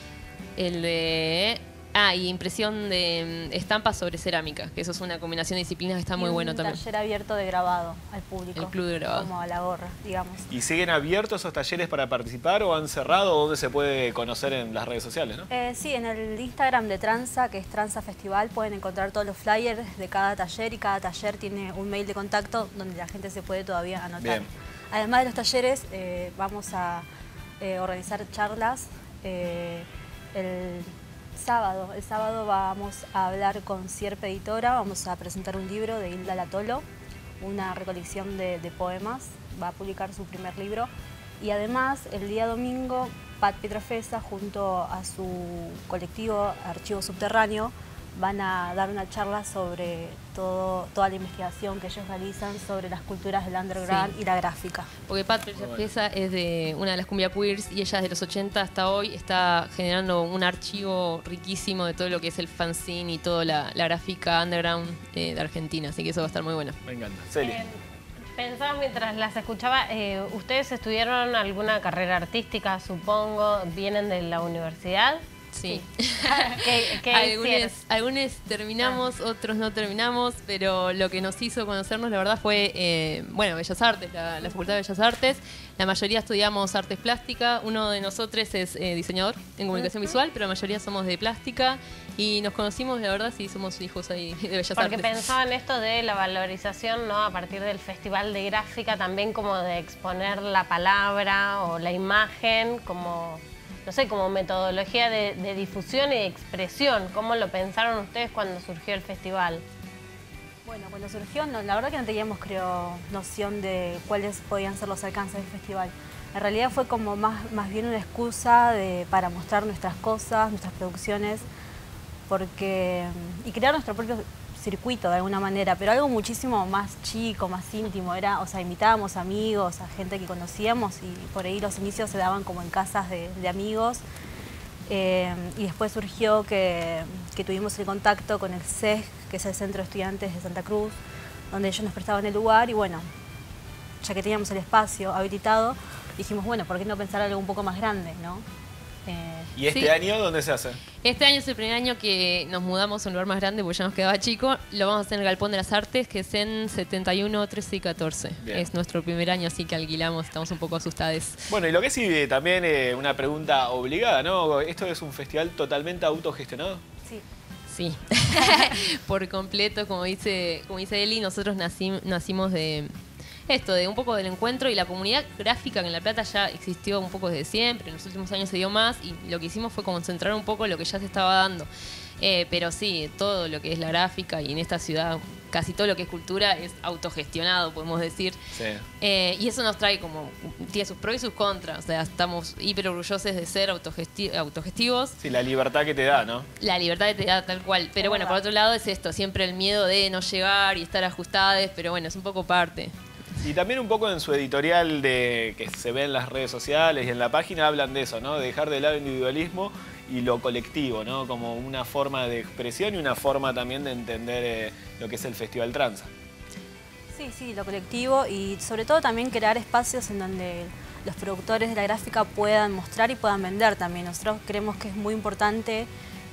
El de... Ah, y impresión de estampas sobre cerámica, que eso es una combinación de disciplinas que está y muy bueno también. Un taller abierto de grabado al público. El club de grabado. Como a la gorra, digamos. ¿Y siguen abiertos esos talleres para participar o han cerrado? ¿Dónde se puede conocer en las redes sociales, no? Eh, sí, en el Instagram de Tranza, que es Tranza Festival, pueden encontrar todos los flyers de cada taller y cada taller tiene un mail de contacto donde la gente se puede todavía anotar. Bien. Además de los talleres, eh, vamos a eh, organizar charlas. Eh, el sábado, el sábado vamos a hablar con Sierpe Editora, vamos a presentar un libro de Hilda Latolo, una recolección de, de poemas, va a publicar su primer libro. Y además, el día domingo, Pat Pietrafesa, junto a su colectivo Archivo Subterráneo, van a dar una charla sobre todo, toda la investigación que ellos realizan sobre las culturas del underground sí. y la gráfica. Porque Pat Pietrafesa es de una de las cumbia queers y ella desde los ochenta hasta hoy está generando un archivo riquísimo de todo lo que es el fanzine y toda la, la gráfica underground eh, de Argentina, así que eso va a estar muy bueno. Me encanta. Celia. Eh, pensaba mientras las escuchaba, eh, ¿ustedes estudiaron alguna carrera artística, supongo? ¿Vienen de la universidad? Sí. ¿Qué, qué algunos, algunos terminamos, ah. otros no terminamos, pero lo que nos hizo conocernos, la verdad, fue, eh, bueno, Bellas Artes, la, la Facultad de Bellas Artes. La mayoría estudiamos artes plásticas. Uno de nosotros es eh, diseñador en comunicación uh-huh. visual, pero la mayoría somos de plástica. Y nos conocimos, la verdad, sí, somos hijos ahí de Bellas Porque Artes. Porque pensaba en esto de la valorización, ¿no? A partir del Festival de Gráfica, también como de exponer la palabra o la imagen como... no sé, como metodología de, de difusión y de expresión. ¿Cómo lo pensaron ustedes cuando surgió el festival? Bueno, cuando surgió, no, la verdad que no teníamos, creo, noción de cuáles podían ser los alcances del festival. En realidad fue como más, más bien una excusa de, para mostrar nuestras cosas, nuestras producciones, porque y crear nuestro propio circuito de alguna manera, pero algo muchísimo más chico, más íntimo. Era, o sea, invitábamos amigos, a gente que conocíamos y por ahí los inicios se daban como en casas de, de amigos. Eh, y después surgió que, que tuvimos el contacto con el C E S, que es el Centro de Estudiantes de Santa Cruz, donde ellos nos prestaban el lugar y bueno, ya que teníamos el espacio habilitado, dijimos, bueno, ¿por qué no pensar algo un poco más grande, no? Eh, ¿Y este sí. año dónde se hace? Este año es el primer año que nos mudamos a un lugar más grande porque ya nos quedaba chico. Lo vamos a hacer en el Galpón de las Artes, que es en setenta y uno, trece y catorce. Bien. Es nuestro primer año, así que alquilamos, estamos un poco asustados. Bueno, y lo que sí también eh, una pregunta obligada, ¿no? ¿Esto es un festival totalmente autogestionado? Sí. Sí, por completo, como dice, como dice Eli, nosotros nací, nacimos de... esto, de un poco del encuentro y la comunidad gráfica que en La Plata ya existió un poco desde siempre, en los últimos años se dio más y lo que hicimos fue concentrar un poco lo que ya se estaba dando. Eh, pero sí, todo lo que es la gráfica y en esta ciudad casi todo lo que es cultura es autogestionado, podemos decir. Sí. Eh, y eso nos trae como, tiene sus pros y sus contras. O sea, estamos hiper orgullosos de ser autogesti autogestivos. Sí, la libertad que te da, ¿no? La libertad que te da tal cual. Pero bueno, por otro lado es esto, siempre el miedo de no llegar y estar ajustados, pero bueno, es un poco parte. Y también un poco en su editorial de que se ve en las redes sociales y en la página hablan de eso, ¿no? De dejar de lado el individualismo y lo colectivo, ¿no? Como una forma de expresión y una forma también de entender eh, lo que es el Festival Tranza. Sí, sí, lo colectivo y sobre todo también crear espacios en donde los productores de la gráfica puedan mostrar y puedan vender también. Nosotros creemos que es muy importante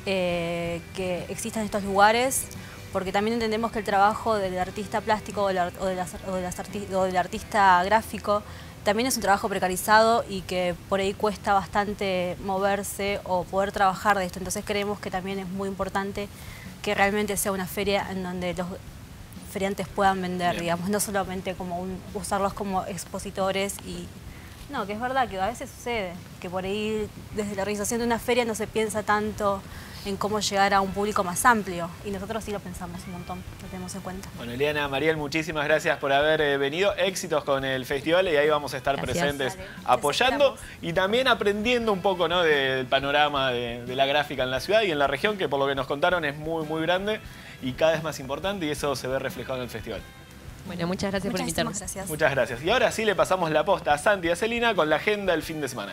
eh, que existan estos lugares, porque también entendemos que el trabajo del artista plástico o del, o de las, o de las arti o del artista gráfico también es un trabajo precarizado y que por ahí cuesta bastante moverse o poder trabajar de esto. Entonces creemos que también es muy importante que realmente sea una feria en donde los feriantes puedan vender, Bien. digamos, no solamente como un, usarlos como expositores y... No, que es verdad que a veces sucede, que por ahí desde la organización de una feria no se piensa tanto en cómo llegar a un público más amplio y nosotros sí lo pensamos un montón, lo tenemos en cuenta. Bueno, Eliana, Mariel, muchísimas gracias por haber eh, venido, éxitos con el festival y ahí vamos a estar gracias. presentes Dale. apoyando y también aprendiendo un poco, ¿no? del panorama de, de la gráfica en la ciudad y en la región, que por lo que nos contaron es muy muy grande y cada vez más importante y eso se ve reflejado en el festival. Bueno, muchas gracias por invitarnos. Gracias. Muchas gracias. Y ahora sí le pasamos la posta a Santi y a Celina con la agenda del fin de semana.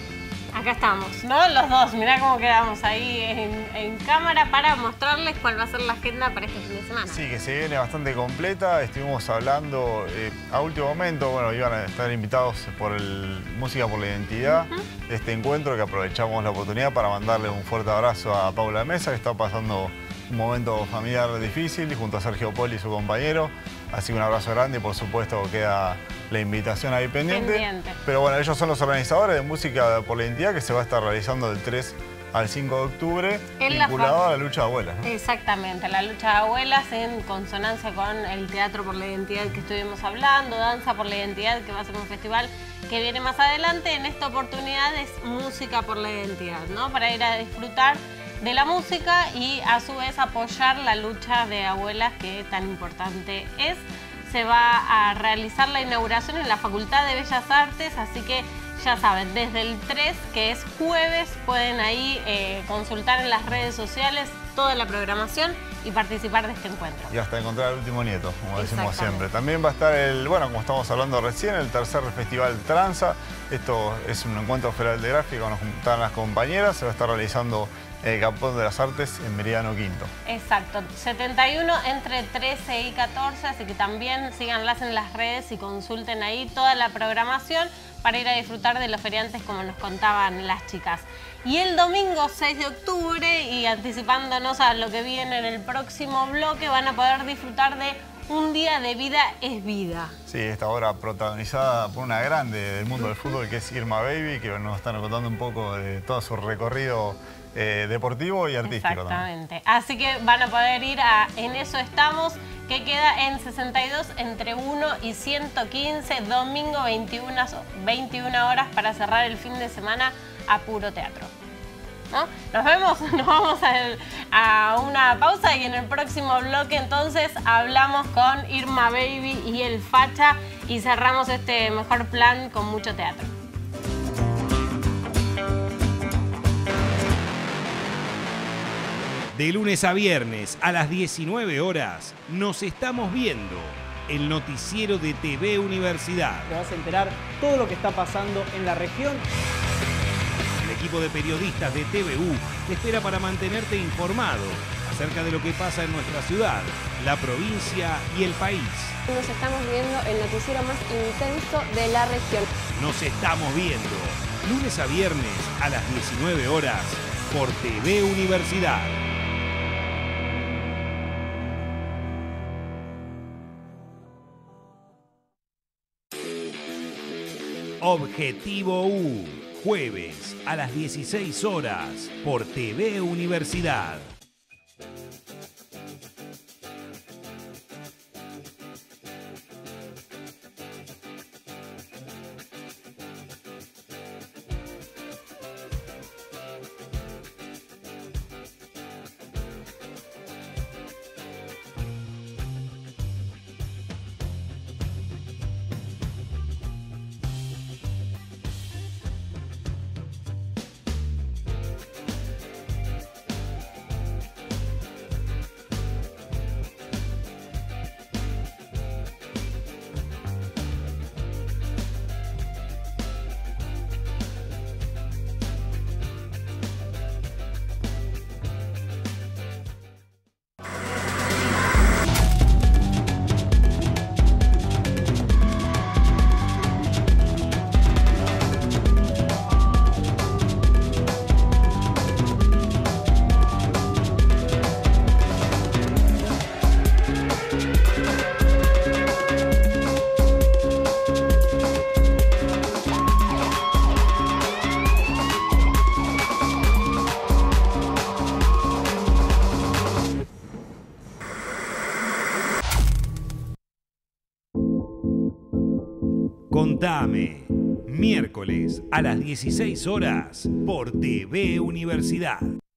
Acá estamos, ¿no? Los dos, mirá cómo quedamos ahí en, en cámara para mostrarles cuál va a ser la agenda para este fin de semana. Sí, que se viene bastante completa. Estuvimos hablando eh, a último momento, bueno, iban a estar invitados por el Música por la Identidad, uh-huh. este encuentro que aprovechamos la oportunidad para mandarles un fuerte abrazo a Paula Mesa, que está pasando un momento familiar difícil, junto a Sergio Poli y su compañero. Así que un abrazo grande y por supuesto queda la invitación ahí pendiente. pendiente. Pero bueno, ellos son los organizadores de Música por la Identidad que se va a estar realizando del tres al cinco de octubre, en vinculado la a la lucha de abuelas, ¿no? Exactamente, la lucha de abuelas en consonancia con el Teatro por la Identidad que estuvimos hablando, Danza por la Identidad, que va a ser un festival que viene más adelante. En esta oportunidad es Música por la Identidad, ¿no? Para ir a disfrutar de la música y a su vez apoyar la lucha de abuelas que tan importante es. Se va a realizar la inauguración en la Facultad de Bellas Artes, así que ya saben, desde el tres, que es jueves, pueden ahí eh, consultar en las redes sociales toda la programación y participar de este encuentro. Y hasta encontrar al último nieto, como decimos siempre. También va a estar el, bueno, como estamos hablando recién, el tercer Festival Tranza. Esto es un encuentro federal de gráfica, nos juntaron las compañeras, se va a estar realizando en el Campón de las Artes en Meridiano Quinto. Exacto, setenta y uno entre trece y catorce, así que también síganlas en las redes y consulten ahí toda la programación para ir a disfrutar de los feriantes como nos contaban las chicas. Y el domingo seis de octubre, y anticipándonos a lo que viene en el próximo bloque, van a poder disfrutar de Un Día de Vida es Vida. Sí, esta obra protagonizada por una grande del mundo del fútbol que es Irma Baby, que nos están contando un poco de todo su recorrido eh, deportivo y artístico. Exactamente. También. Así que van a poder ir a En Eso Estamos, que queda en sesenta y dos entre uno y ciento quince, domingo veintiuna horas para cerrar el fin de semana a puro teatro. ¿No? Nos vemos, nos vamos a, a una pausa y en el próximo bloque entonces hablamos con Irma Baby y el Facha y cerramos este mejor plan con mucho teatro. De lunes a viernes a las diecinueve horas nos estamos viendo el noticiero de T V Universidad. Te vas a enterar todo lo que está pasando en la región. El equipo de periodistas de T V U te espera para mantenerte informado acerca de lo que pasa en nuestra ciudad, la provincia y el país. Nos estamos viendo el noticiero más intenso de la región. Nos estamos viendo lunes a viernes a las diecinueve horas por T V Universidad. Objetivo U, jueves a las dieciséis horas por T V Universidad. Contame, miércoles a las dieciséis horas por T V Universidad.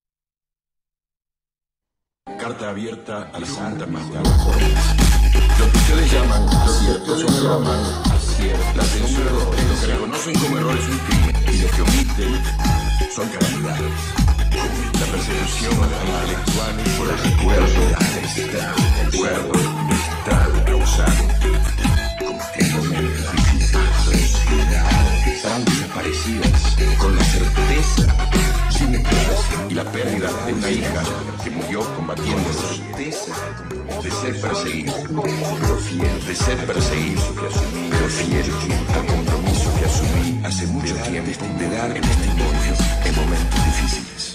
Carta abierta a la Santa Mata. Lo que ustedes llaman acierto son errores. La censura de lo que reconocen como errores es un crimen y lo que omiten son calamidades. La persecución a los intelectuales por los recuerdos, el recuerdo registrado, causado, cometiendo méritos estarán desaparecidas con la certeza sin explicación y la pérdida de una hija que murió combatiendo la certeza de ser perseguido, pero fiel, de ser perseguido, pero fiel al compromiso que asumí hace mucho tiempo de dar testimonio en momentos difíciles.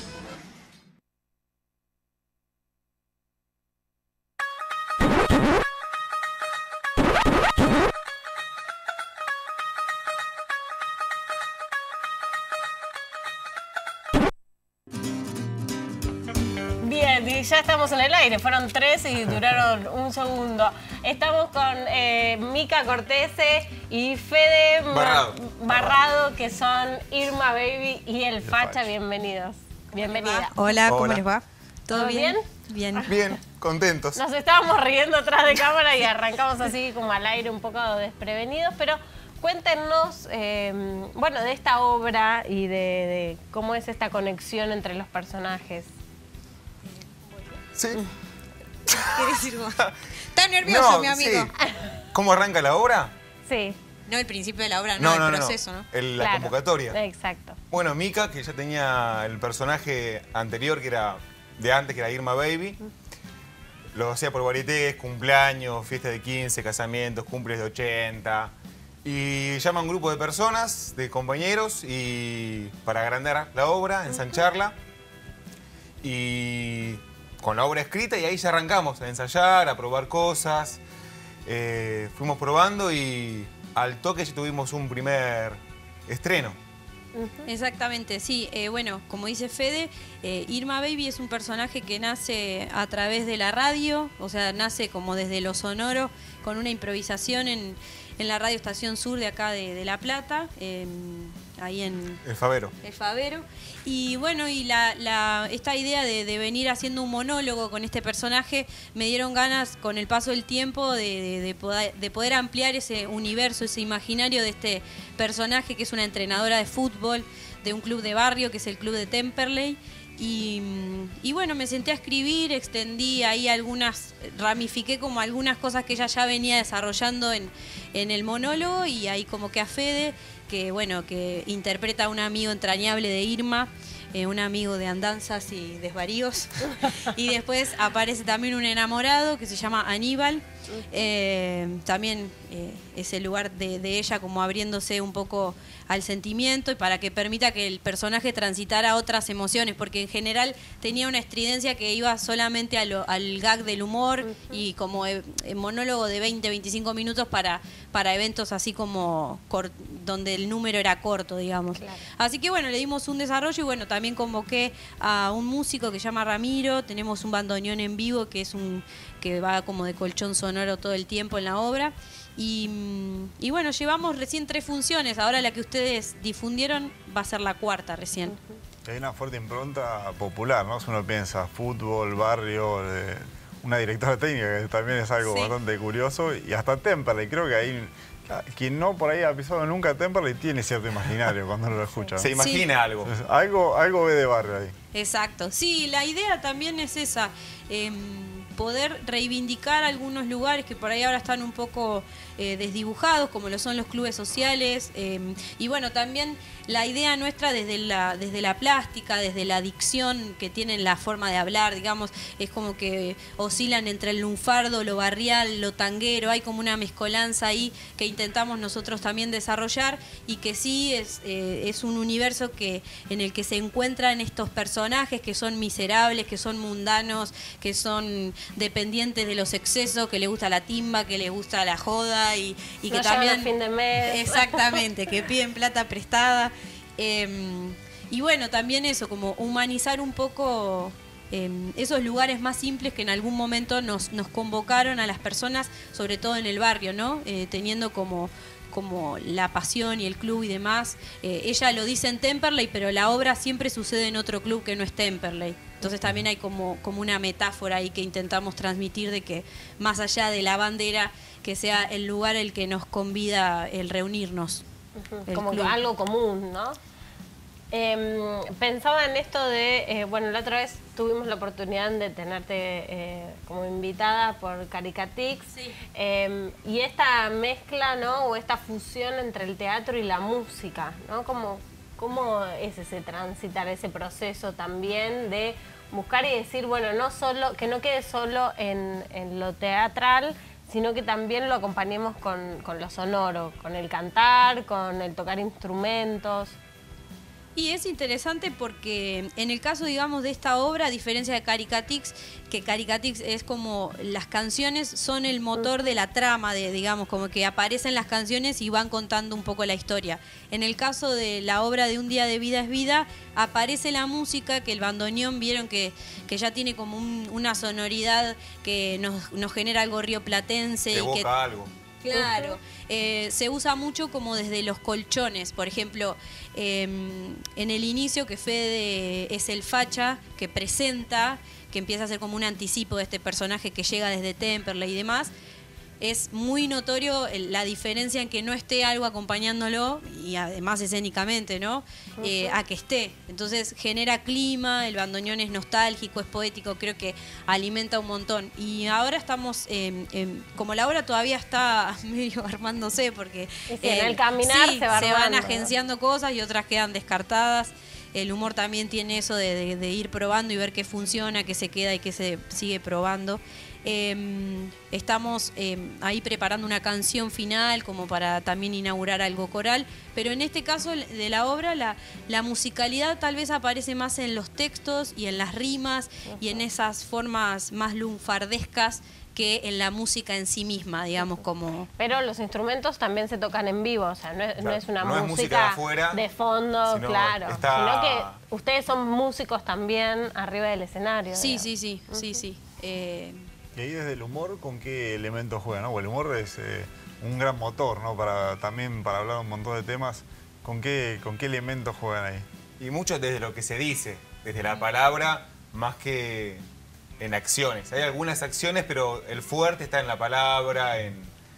Y ya estamos en el aire, fueron tres y duraron un segundo. Estamos con eh, Mica Cortese y Fede Barrado. Barrado, que son Irma Baby y El Facha. Bienvenidos. Bienvenida. Hola, ¿cómo Hola. les va? ¿Todo, ¿Todo bien? bien? Bien. Bien, contentos. Nos estábamos riendo atrás de cámara y arrancamos así como al aire un poco desprevenidos, pero cuéntenos, eh, bueno, de esta obra y de, de cómo es esta conexión entre los personajes. Sí. ¿Qué decir vos? Está nervioso, No, mi amigo. sí. ¿Cómo arranca la obra? Sí. No el principio de la obra, no, No, el no, no. proceso, ¿no? El- la Claro. convocatoria. Exacto. Bueno, Mica, que ya tenía el personaje anterior, que era de antes, que era Irma Baby. Lo hacía por varietés, cumpleaños, fiestas de quince, casamientos, cumples de ochenta. Y llama a un grupo de personas, de compañeros, y para agrandar la obra, ensancharla. Y con la obra escrita, y ahí ya arrancamos a ensayar, a probar cosas. Eh, fuimos probando y al toque ya tuvimos un primer estreno. Exactamente, sí. Eh, bueno, como dice Fede, eh, Irma Baby es un personaje que nace a través de la radio, o sea, nace como desde lo sonoro, con una improvisación en, en la radio Estación Sur de acá de, de La Plata, eh, ahí en El Favero. El Favero. Y bueno, y la, la, esta idea de, de venir haciendo un monólogo con este personaje, me dieron ganas con el paso del tiempo de, de, de, poder, de poder ampliar ese universo, ese imaginario de este personaje que es una entrenadora de fútbol de un club de barrio, que es el club de Temperley. Y, y bueno, me senté a escribir, extendí ahí algunas, ramifiqué como algunas cosas que ella ya venía desarrollando en, en el monólogo, y ahí como que a Fede, que bueno, que interpreta a un amigo entrañable de Irma, eh, un amigo de andanzas y desvaríos. Y después aparece también un enamorado que se llama Aníbal. Eh, también eh, es el lugar de, de ella como abriéndose un poco al sentimiento y para que permita que el personaje transitara otras emociones, porque en general tenía una estridencia que iba solamente a lo, al gag del humor y como eh, monólogo de veinte, veinticinco minutos para, para eventos así como cor, donde el número era corto, digamos. Claro. Así que bueno, le dimos un desarrollo y bueno, también convoqué a un músico que se llama Ramiro, tenemos un bandoneón en vivo que es un que va como de colchón sonoro todo el tiempo en la obra. Y, y bueno, llevamos recién tres funciones, ahora la que ustedes difundieron va a ser la cuarta recién. Hay una fuerte impronta popular, ¿no? Si uno piensa fútbol, barrio, eh, una directora técnica, que también es algo sí. bastante curioso, y hasta Temperley, creo que ahí, quien no por ahí ha pisado nunca Temperley tiene cierto imaginario cuando lo escucha. Se imagina sí. algo. algo. Algo ve de barrio ahí. Exacto, sí, la idea también es esa. Eh, poder reivindicar algunos lugares que por ahí ahora están un poco eh, desdibujados, como lo son los clubes sociales, eh, y bueno, también la idea nuestra desde la, desde la plástica, desde la dicción que tienen la forma de hablar, digamos, es como que oscilan entre el lunfardo, lo barrial, lo tanguero, hay como una mezcolanza ahí que intentamos nosotros también desarrollar y que sí es, eh, es un universo que, en el que se encuentran estos personajes que son miserables, que son mundanos, que son dependientes de los excesos, que les gusta la timba, que les gusta la joda y, y que no también... a fin de mes. Exactamente, que piden plata prestada. Eh, y bueno, también eso, como humanizar un poco... Eh, esos lugares más simples que en algún momento nos, nos convocaron a las personas, sobre todo en el barrio, ¿no? Eh, teniendo como, como la pasión y el club y demás. Eh, ella lo dice en Temperley, pero la obra siempre sucede en otro club que no es Temperley. Entonces también hay como, como una metáfora ahí que intentamos transmitir de que más allá de la bandera, que sea el lugar el que nos convida el reunirnos. Uh-huh. El Como club. algo común, ¿no? Eh, pensaba en esto de, eh, bueno, la otra vez tuvimos la oportunidad de tenerte eh, como invitada por Caricatix, sí. eh, y esta mezcla, ¿no? O esta fusión entre el teatro y la música, ¿no? ¿Cómo, cómo es ese transitar, ese proceso también de buscar y decir, bueno, no solo, que no quede solo en, en lo teatral, sino que también lo acompañemos con, con lo sonoro, con el cantar, con el tocar instrumentos? Y es interesante porque en el caso, digamos, de esta obra, a diferencia de Caricatix, que Caricatix es como las canciones son el motor de la trama, de digamos, como que aparecen las canciones y van contando un poco la historia. En el caso de la obra de Un día de vida es vida, aparece la música, que el bandoneón, vieron que, que ya tiene como un, una sonoridad que nos, nos genera algo rioplatense. Te evoca y que, algo. Claro, eh, se usa mucho como desde los colchones, por ejemplo, eh, en el inicio que Fede es el facha que presenta, que empieza a ser como un anticipo de este personaje que llega desde Temperley y demás. Es muy notorio la diferencia en que no esté algo acompañándolo, y además escénicamente, ¿no? Eh, a que esté. Entonces genera clima, el bandoneón es nostálgico, es poético, creo que alimenta un montón. Y ahora estamos, eh, eh, como la obra todavía está medio armándose, porque sí, eh, en el caminar sí, se, va se armando, van agenciando, ¿no? Cosas y otras quedan descartadas. El humor también tiene eso de, de, de ir probando y ver qué funciona, qué se queda y qué se sigue probando. Eh, estamos eh, ahí preparando una canción final como para también inaugurar algo coral, pero en este caso de la obra la, la musicalidad tal vez aparece más en los textos y en las rimas uh-huh. y en esas formas más lunfardescas que en la música en sí misma, digamos, como... Pero los instrumentos también se tocan en vivo, o sea, no es, claro, no es una no música, es música de, afuera, de fondo, sino claro, está... sino que ustedes son músicos también arriba del escenario. Sí, digamos. sí, sí, uh-huh. sí, sí. Eh... Y ahí desde el humor, ¿con qué elementos juegan? ¿No? El humor es eh, un gran motor, ¿no? Para, también para hablar un montón de temas. ¿Con qué, con qué elementos juegan ahí? Y mucho desde lo que se dice, desde la palabra, más que en acciones. Hay algunas acciones, pero el fuerte está en la palabra, en,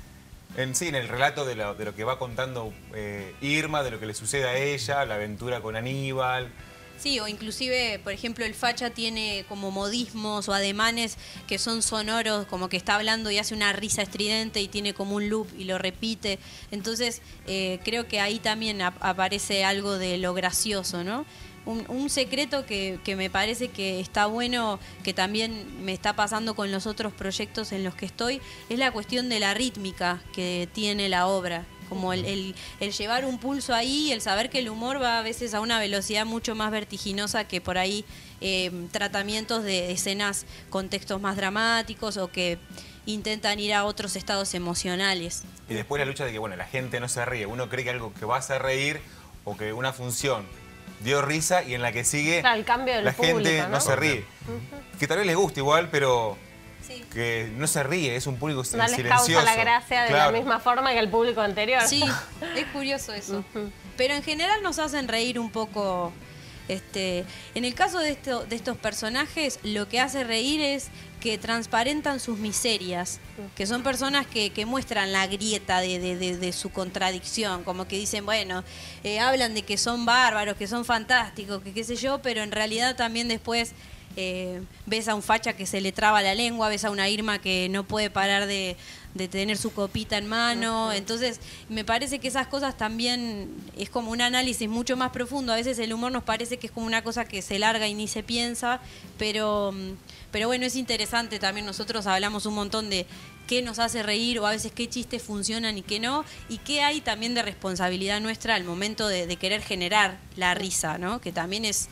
en sí, en el relato de lo, de lo que va contando eh, Irma, de lo que le sucede a ella, la aventura con Aníbal. Sí, o inclusive, por ejemplo, el facha tiene como modismos o ademanes que son sonoros, como que está hablando y hace una risa estridente y tiene como un loop y lo repite. Entonces, eh, creo que ahí también ap- aparece algo de lo gracioso, ¿no? Un, un secreto que, que me parece que está bueno, que también me está pasando con los otros proyectos en los que estoy, es la cuestión de la rítmica que tiene la obra. Como el, el, el llevar un pulso ahí, el saber que el humor va a veces a una velocidad mucho más vertiginosa que por ahí eh, tratamientos de escenas con textos más dramáticos o que intentan ir a otros estados emocionales. Y después la lucha de que, bueno, la gente no se ríe. Uno cree que algo que va a hacer reír o que una función dio risa y en la que sigue claro, el cambio del la público, gente no, ¿no? se ríe. Uh-huh. Que tal vez les guste igual, pero... Sí. Que no se ríe, es un público no silencioso. No les causa la gracia de claro. la misma forma que el público anterior. Sí, es curioso eso. Uh-huh. Pero en general nos hacen reír un poco. Este, en el caso de, esto, de estos personajes, lo que hace reír es que transparentan sus miserias, que son personas que, que muestran la grieta de, de, de, de su contradicción, como que dicen, bueno, eh, hablan de que son bárbaros, que son fantásticos, que qué sé yo, pero en realidad también después... Eh, ves a un facha que se le traba la lengua, ves a una Irma que no puede parar de, de tener su copita en mano. Entonces me parece que esas cosas también es como un análisis mucho más profundo. A veces el humor nos parece que es como una cosa que se larga y ni se piensa, pero, pero bueno, es interesante también. Nosotros hablamos un montón de qué nos hace reír o a veces qué chistes funcionan y qué no, y qué hay también de responsabilidad nuestra al momento de, de querer generar la risa, ¿no? Que también es...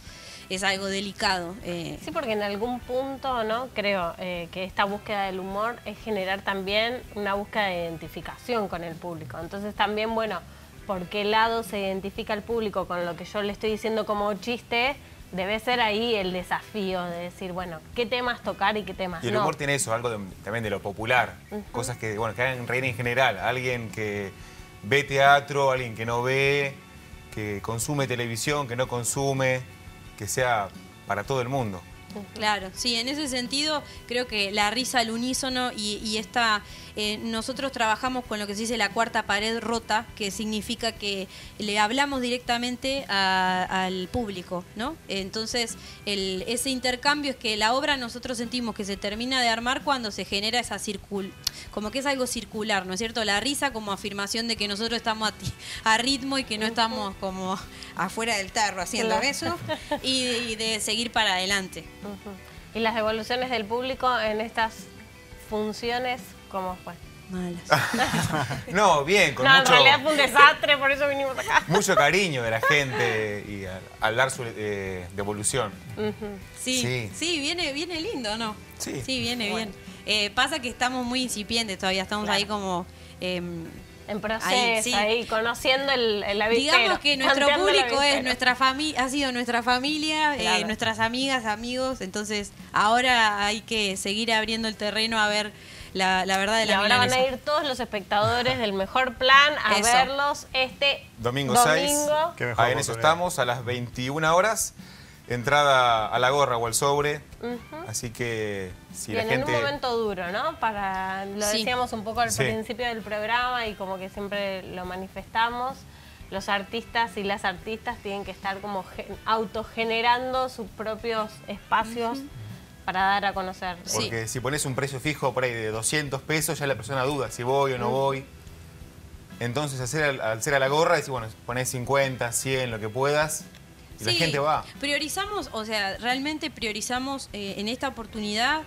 es algo delicado. Eh. Sí, porque en algún punto, ¿no? Creo eh, que esta búsqueda del humor es generar también una búsqueda de identificación con el público. Entonces también, bueno, ¿por qué lado se identifica el público con lo que yo le estoy diciendo como chiste? Debe ser ahí el desafío de decir, bueno, qué temas tocar y qué temas no. Y el humor tiene eso, algo de, también de lo popular. Uh-huh. Cosas que, bueno, que hagan reír en general. Alguien que ve teatro, alguien que no ve, que consume televisión, que no consume, que sea para todo el mundo. Claro, sí, en ese sentido creo que la risa al unísono y, y esta, eh, nosotros trabajamos con lo que se dice la cuarta pared rota, que significa que le hablamos directamente a, al público, ¿no? Entonces, el, ese intercambio es que la obra nosotros sentimos que se termina de armar cuando se genera esa circul, como que es algo circular, ¿no es cierto? La risa como afirmación de que nosotros estamos a, a ritmo y que no estamos como afuera del tarro haciendo claro. eso y, y de seguir para adelante. Uh-huh. ¿Y las devoluciones del público en estas funciones cómo fue? Malas. No, bien, con no, mucho... en realidad fue un desastre, por eso vinimos acá. Mucho cariño de la gente y al, al dar su eh, devolución. Uh-huh. sí, sí, sí, viene, viene lindo, ¿no? Sí. Sí, viene bueno. bien. Eh, pasa que estamos muy incipientes todavía, estamos claro. ahí como... Eh, en proceso, ahí, sí. ahí conociendo el, el avispero. Digamos que nuestro público es nuestra familia, ha sido nuestra familia, claro. eh, nuestras amigas, amigos, entonces ahora hay que seguir abriendo el terreno a ver la, la verdad de la milanesa. Y ahora milanesa. van a ir todos los espectadores del Mejor Plan a eso. verlos este domingo, domingo. seis. Ahí en eso estamos, a las veintiuna horas. Entrada a la gorra o al sobre, uh-huh. así que si Bien, la gente... en un momento duro, ¿no? Para, lo sí. decíamos un poco al sí. principio del programa y como que siempre lo manifestamos, los artistas y las artistas tienen que estar como autogenerando sus propios espacios uh-huh. para dar a conocer. Porque sí. si pones un precio fijo por ahí de doscientos pesos, ya la persona duda si voy o no uh-huh. voy. Entonces hacer, al hacer a la gorra, decir, bueno, ponés cincuenta, cien, lo que puedas... Y sí, la gente va. Priorizamos, o sea, realmente priorizamos eh, en esta oportunidad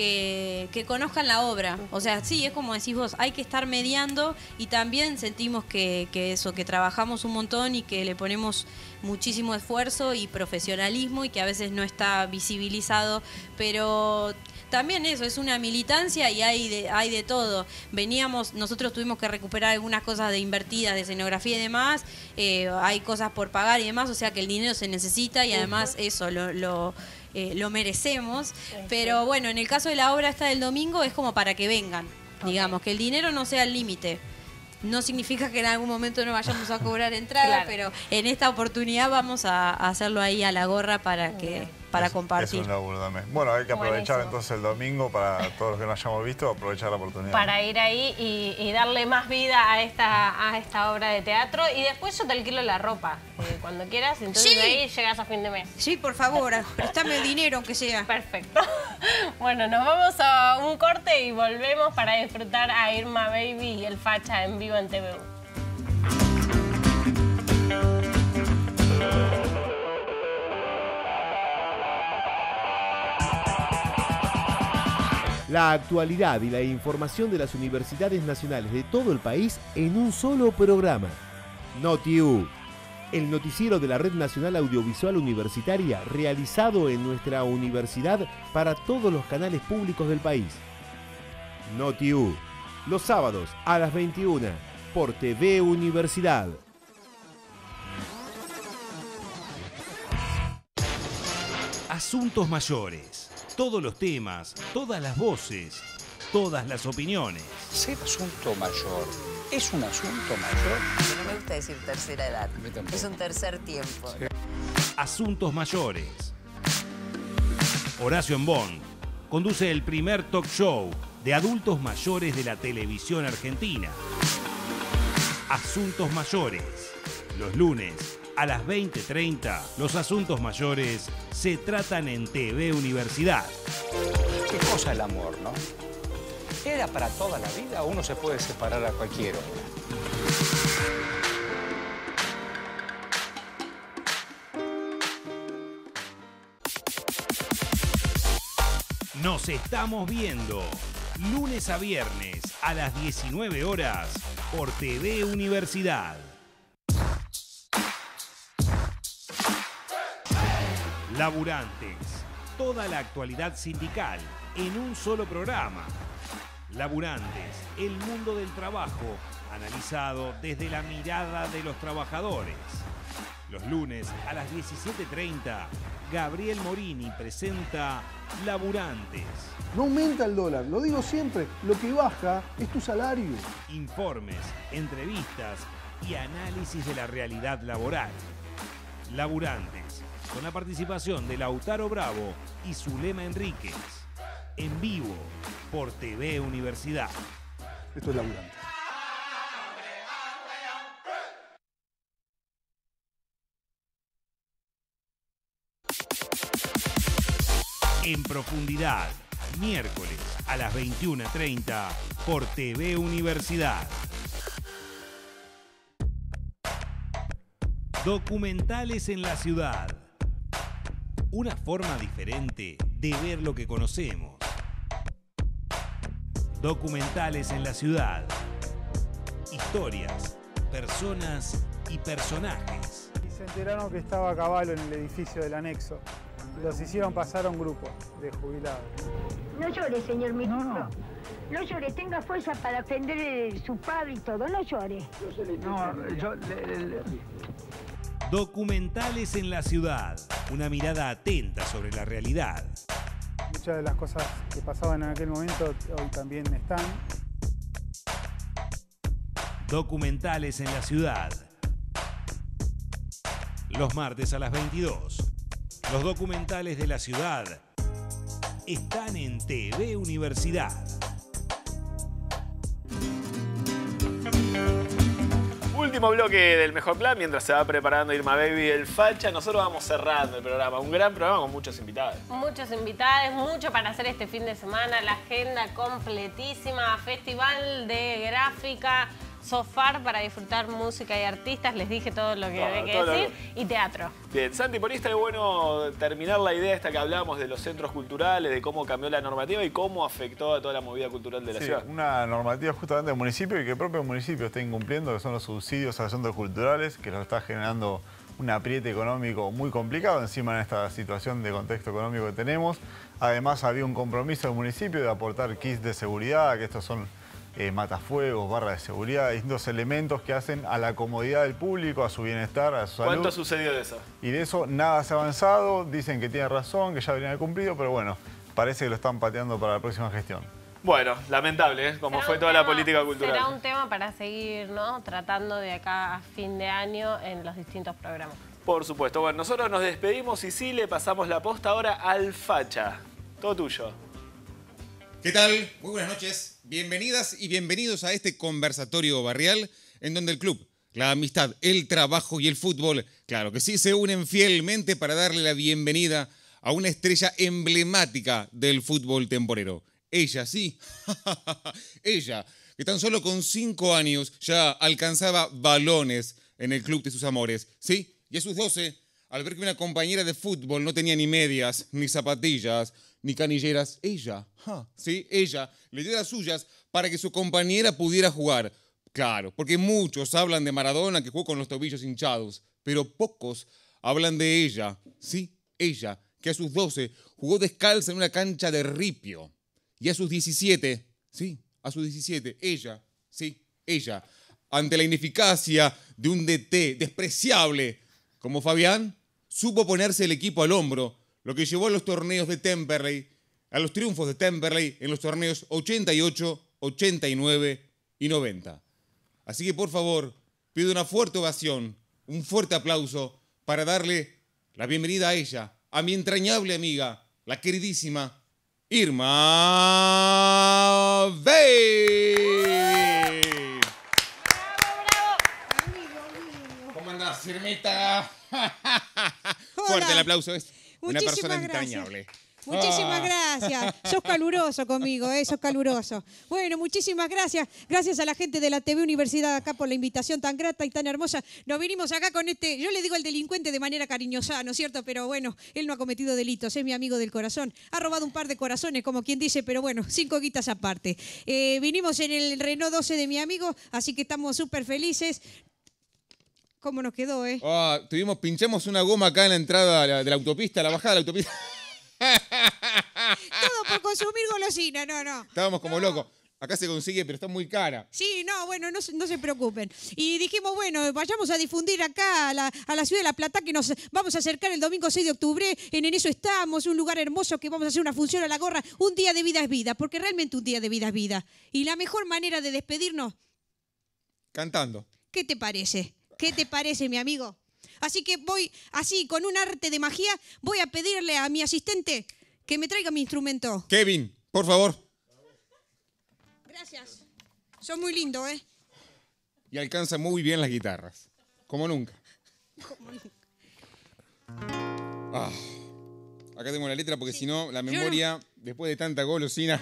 que, que conozcan la obra. O sea, sí, es como decís vos, hay que estar mediando y también sentimos que, que eso, que trabajamos un montón y que le ponemos muchísimo esfuerzo y profesionalismo y que a veces no está visibilizado, pero... También eso, es una militancia y hay de, hay de todo. Veníamos, nosotros tuvimos que recuperar algunas cosas de invertidas, de escenografía y demás, eh, hay cosas por pagar y demás, o sea que el dinero se necesita y además uh-huh. eso lo, lo, eh, lo merecemos. Sí, pero sí. bueno, en el caso de la obra esta del domingo es como para que vengan, okay. digamos, que el dinero no sea el límite. No significa que en algún momento no vayamos a cobrar entrada, claro. pero en esta oportunidad vamos a, a hacerlo ahí a la gorra para que para es, compartir. Es un laburo también. Bueno, hay que aprovechar Buenísimo. entonces el domingo para todos los que no hayamos visto, aprovechar la oportunidad. Para ir ahí y, y darle más vida a esta, a esta obra de teatro y después yo te alquilo la ropa eh, cuando quieras, entonces sí. ahí llegas a fin de mes. Sí, por favor, préstame el dinero aunque sea. Perfecto. Bueno, nos vamos a un corte y volvemos para disfrutar a Irma Baby y el Facha en vivo en T V U. La actualidad y la información de las universidades nacionales de todo el país en un solo programa. NotiU, el noticiero de la Red Nacional Audiovisual Universitaria realizado en nuestra universidad para todos los canales públicos del país. NotiU, los sábados a las veintiuna por T V Universidad. Asuntos mayores. Todos los temas, todas las voces, todas las opiniones. Ser asunto mayor, ¿es un asunto mayor? No me gusta decir tercera edad, es un tercer tiempo. Sí. Asuntos mayores. Horacio Embón conduce el primer talk show de adultos mayores de la televisión argentina. Asuntos mayores. Los lunes a las veinte treinta, los asuntos mayores se tratan en T V Universidad. Qué cosa el amor, ¿no? ¿Era para toda la vida o uno se puede separar a cualquier hora? Nos estamos viendo lunes a viernes a las diecinueve horas por T V Universidad. Laburantes. Toda la actualidad sindical en un solo programa. Laburantes. El mundo del trabajo analizado desde la mirada de los trabajadores. Los lunes a las diecisiete treinta, Gabriel Morini presenta Laburantes. No aumenta el dólar, lo digo siempre, lo que baja es tu salario. Informes, entrevistas y análisis de la realidad laboral. Laburantes, con la participación de Lautaro Bravo y Zulema Enríquez. En vivo, por T V Universidad. Esto es Laburantes. En profundidad, miércoles a las veintiuna treinta por T V Universidad. Documentales en la ciudad. Una forma diferente de ver lo que conocemos. Documentales en la ciudad. Historias, personas y personajes. Y se enteraron que estaba Caballo en el edificio del anexo. Los hicieron pasar a un grupo de jubilados. No llore, señor ministro. No, no. No llore, tenga fuerza para defender su padre y todo. No llore. No, yo... Le, le... Documentales en la ciudad. Una mirada atenta sobre la realidad. Muchas de las cosas que pasaban en aquel momento hoy también están. Documentales en la ciudad. Los martes a las veintidós. Los documentales de la ciudad están en T V Universidad. Último bloque del Mejor Plan, mientras se va preparando Irma Baby y el Facha, nosotros vamos cerrando el programa. Un gran programa con muchos invitados. Muchos invitados, mucho para hacer este fin de semana, la agenda completísima, festival de gráfica, sofá para disfrutar música y artistas, les dije todo lo que había que decir, lo... y teatro. Bien, Santi, por ahí está bueno terminar la idea esta que hablamos de los centros culturales, de cómo cambió la normativa y cómo afectó a toda la movida cultural de la sí, ciudad. Una normativa justamente del municipio y que el propio municipio está incumpliendo, que son los subsidios a los centros culturales, que los está generando un apriete económico muy complicado encima en esta situación de contexto económico que tenemos. Además había un compromiso del municipio de aportar kits de seguridad, que estos son Eh, matafuegos, barras de seguridad, distintos elementos que hacen a la comodidad del público, a su bienestar, a su salud. ¿Cuánto sucedió de eso? Y de eso nada se ha avanzado, dicen que tiene razón, que ya deberían haber cumplido, pero bueno, parece que lo están pateando para la próxima gestión. Bueno, lamentable, ¿eh? Como fue toda tema, la política cultural. Será un tema para seguir, ¿no?, tratando de acá a fin de año en los distintos programas. Por supuesto. Bueno, nosotros nos despedimos y sí le pasamos la posta ahora al Facha. Todo tuyo. ¿Qué tal? Muy buenas noches. Bienvenidas y bienvenidos a este conversatorio barrial en donde el club, la amistad, el trabajo y el fútbol, claro que sí, se unen fielmente para darle la bienvenida a una estrella emblemática del fútbol temporero. Ella, sí, ella, que tan solo con cinco años ya alcanzaba balones en el club de sus amores, ¿sí? Y a sus doce, al ver que una compañera de fútbol no tenía ni medias, ni zapatillas, ni canilleras, ella, huh, sí, ella le dio las suyas para que su compañera pudiera jugar. Claro, porque muchos hablan de Maradona que jugó con los tobillos hinchados, pero pocos hablan de ella, sí, ella, que a sus doce jugó descalza en una cancha de ripio. Y a sus diecisiete, sí, a sus diecisiete, ella, sí, ella, ante la ineficacia de un D T despreciable como Fabián, supo ponerse el equipo al hombro, lo que llevó a los torneos de Temperley, a los triunfos de Temperley en los torneos ochenta y ocho, ochenta y nueve y noventa. Así que, por favor, pido una fuerte ovación, un fuerte aplauso para darle la bienvenida a ella, a mi entrañable amiga, la queridísima Irma Baby. ¿Cómo andás, Irmita? Fuerte el aplauso, es una persona entrañable. Muchísimas gracias. Sos caluroso conmigo, ¿eh? Sos caluroso. Bueno, muchísimas gracias. Gracias a la gente de la T V Universidad acá por la invitación tan grata y tan hermosa. Nos vinimos acá con este, yo le digo al delincuente de manera cariñosa, ¿no es cierto? Pero bueno, él no ha cometido delitos, es mi amigo del corazón. Ha robado un par de corazones, como quien dice, pero bueno, cinco guitas aparte. Eh, vinimos en el Renault doce de mi amigo, así que estamos súper felices. ¿Cómo nos quedó, eh? Oh, tuvimos, pinchamos una goma acá en la entrada de la, de la autopista, la bajada de la autopista. Todo por consumir golosina, no, no. Estábamos como locos. Acá se consigue, pero está muy cara. Sí, no, bueno, no, se- no se preocupen. Y dijimos, bueno, vayamos a difundir acá a la, a la ciudad de La Plata, que nos vamos a acercar el domingo seis de octubre. En, en eso estamos, un lugar hermoso que vamos a hacer una función a la gorra. Un día de vida es vida, porque realmente un día de vida es vida. Y la mejor manera de despedirnos, Cantando. ¿qué te parece? ¿Qué te parece, mi amigo? Así que voy, así, con un arte de magia, voy a pedirle a mi asistente que me traiga mi instrumento. Kevin, por favor. Gracias. Son muy lindos, ¿eh? Y alcanza muy bien las guitarras. Como nunca. Ah, acá tengo la letra porque si no, la memoria, después de tanta golosina,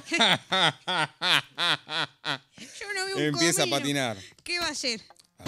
Yo no veo un empieza a comino. patinar. ¿Qué va a hacer?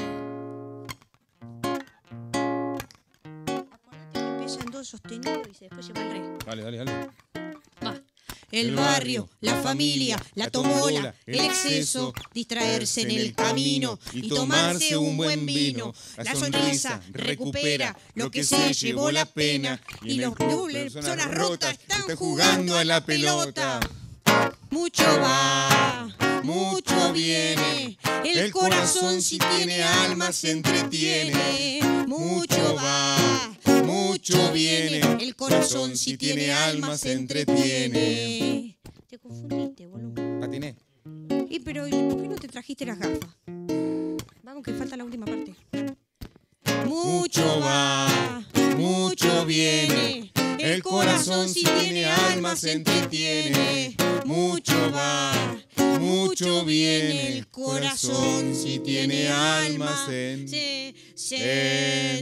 Empieza en do sostenido y después se va al re. Dale, dale, dale. El barrio, la familia, la tomola, el exceso, distraerse en el camino y tomarse un buen vino. La sonrisa recupera lo que se llevó la pena y los dobles personas rotas están jugando a la pelota. Mucho va, mucho viene, el corazón si tiene alma se entretiene. Mucho va, mucho viene, el corazón si tiene alma se entretiene. Te confundiste, boludo. Patiné. Y pero ¿por qué no te trajiste las gafas? Vamos que falta la última parte. Mucho va, mucho viene, el corazón si tiene alma se entretiene. Mucho va, mucho viene, el corazón si tiene alma se, se, se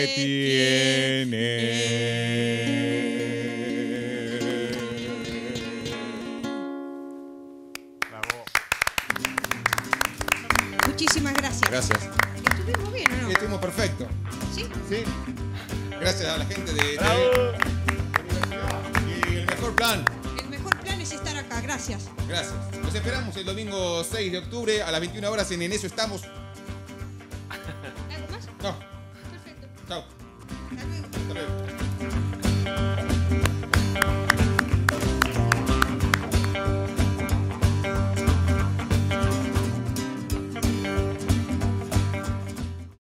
Muchísimas gracias. Gracias. ¿Estuvimos bien o no? Estuvimos perfecto. ¿Sí? Sí. Gracias a la gente de... de- y el mejor plan. El mejor plan es estar acá, gracias. Gracias. Los esperamos el domingo seis de octubre a las veintiuna horas en En Eso Estamos. ¿Algo más? No. Perfecto. Chao. Hasta luego. Hasta luego.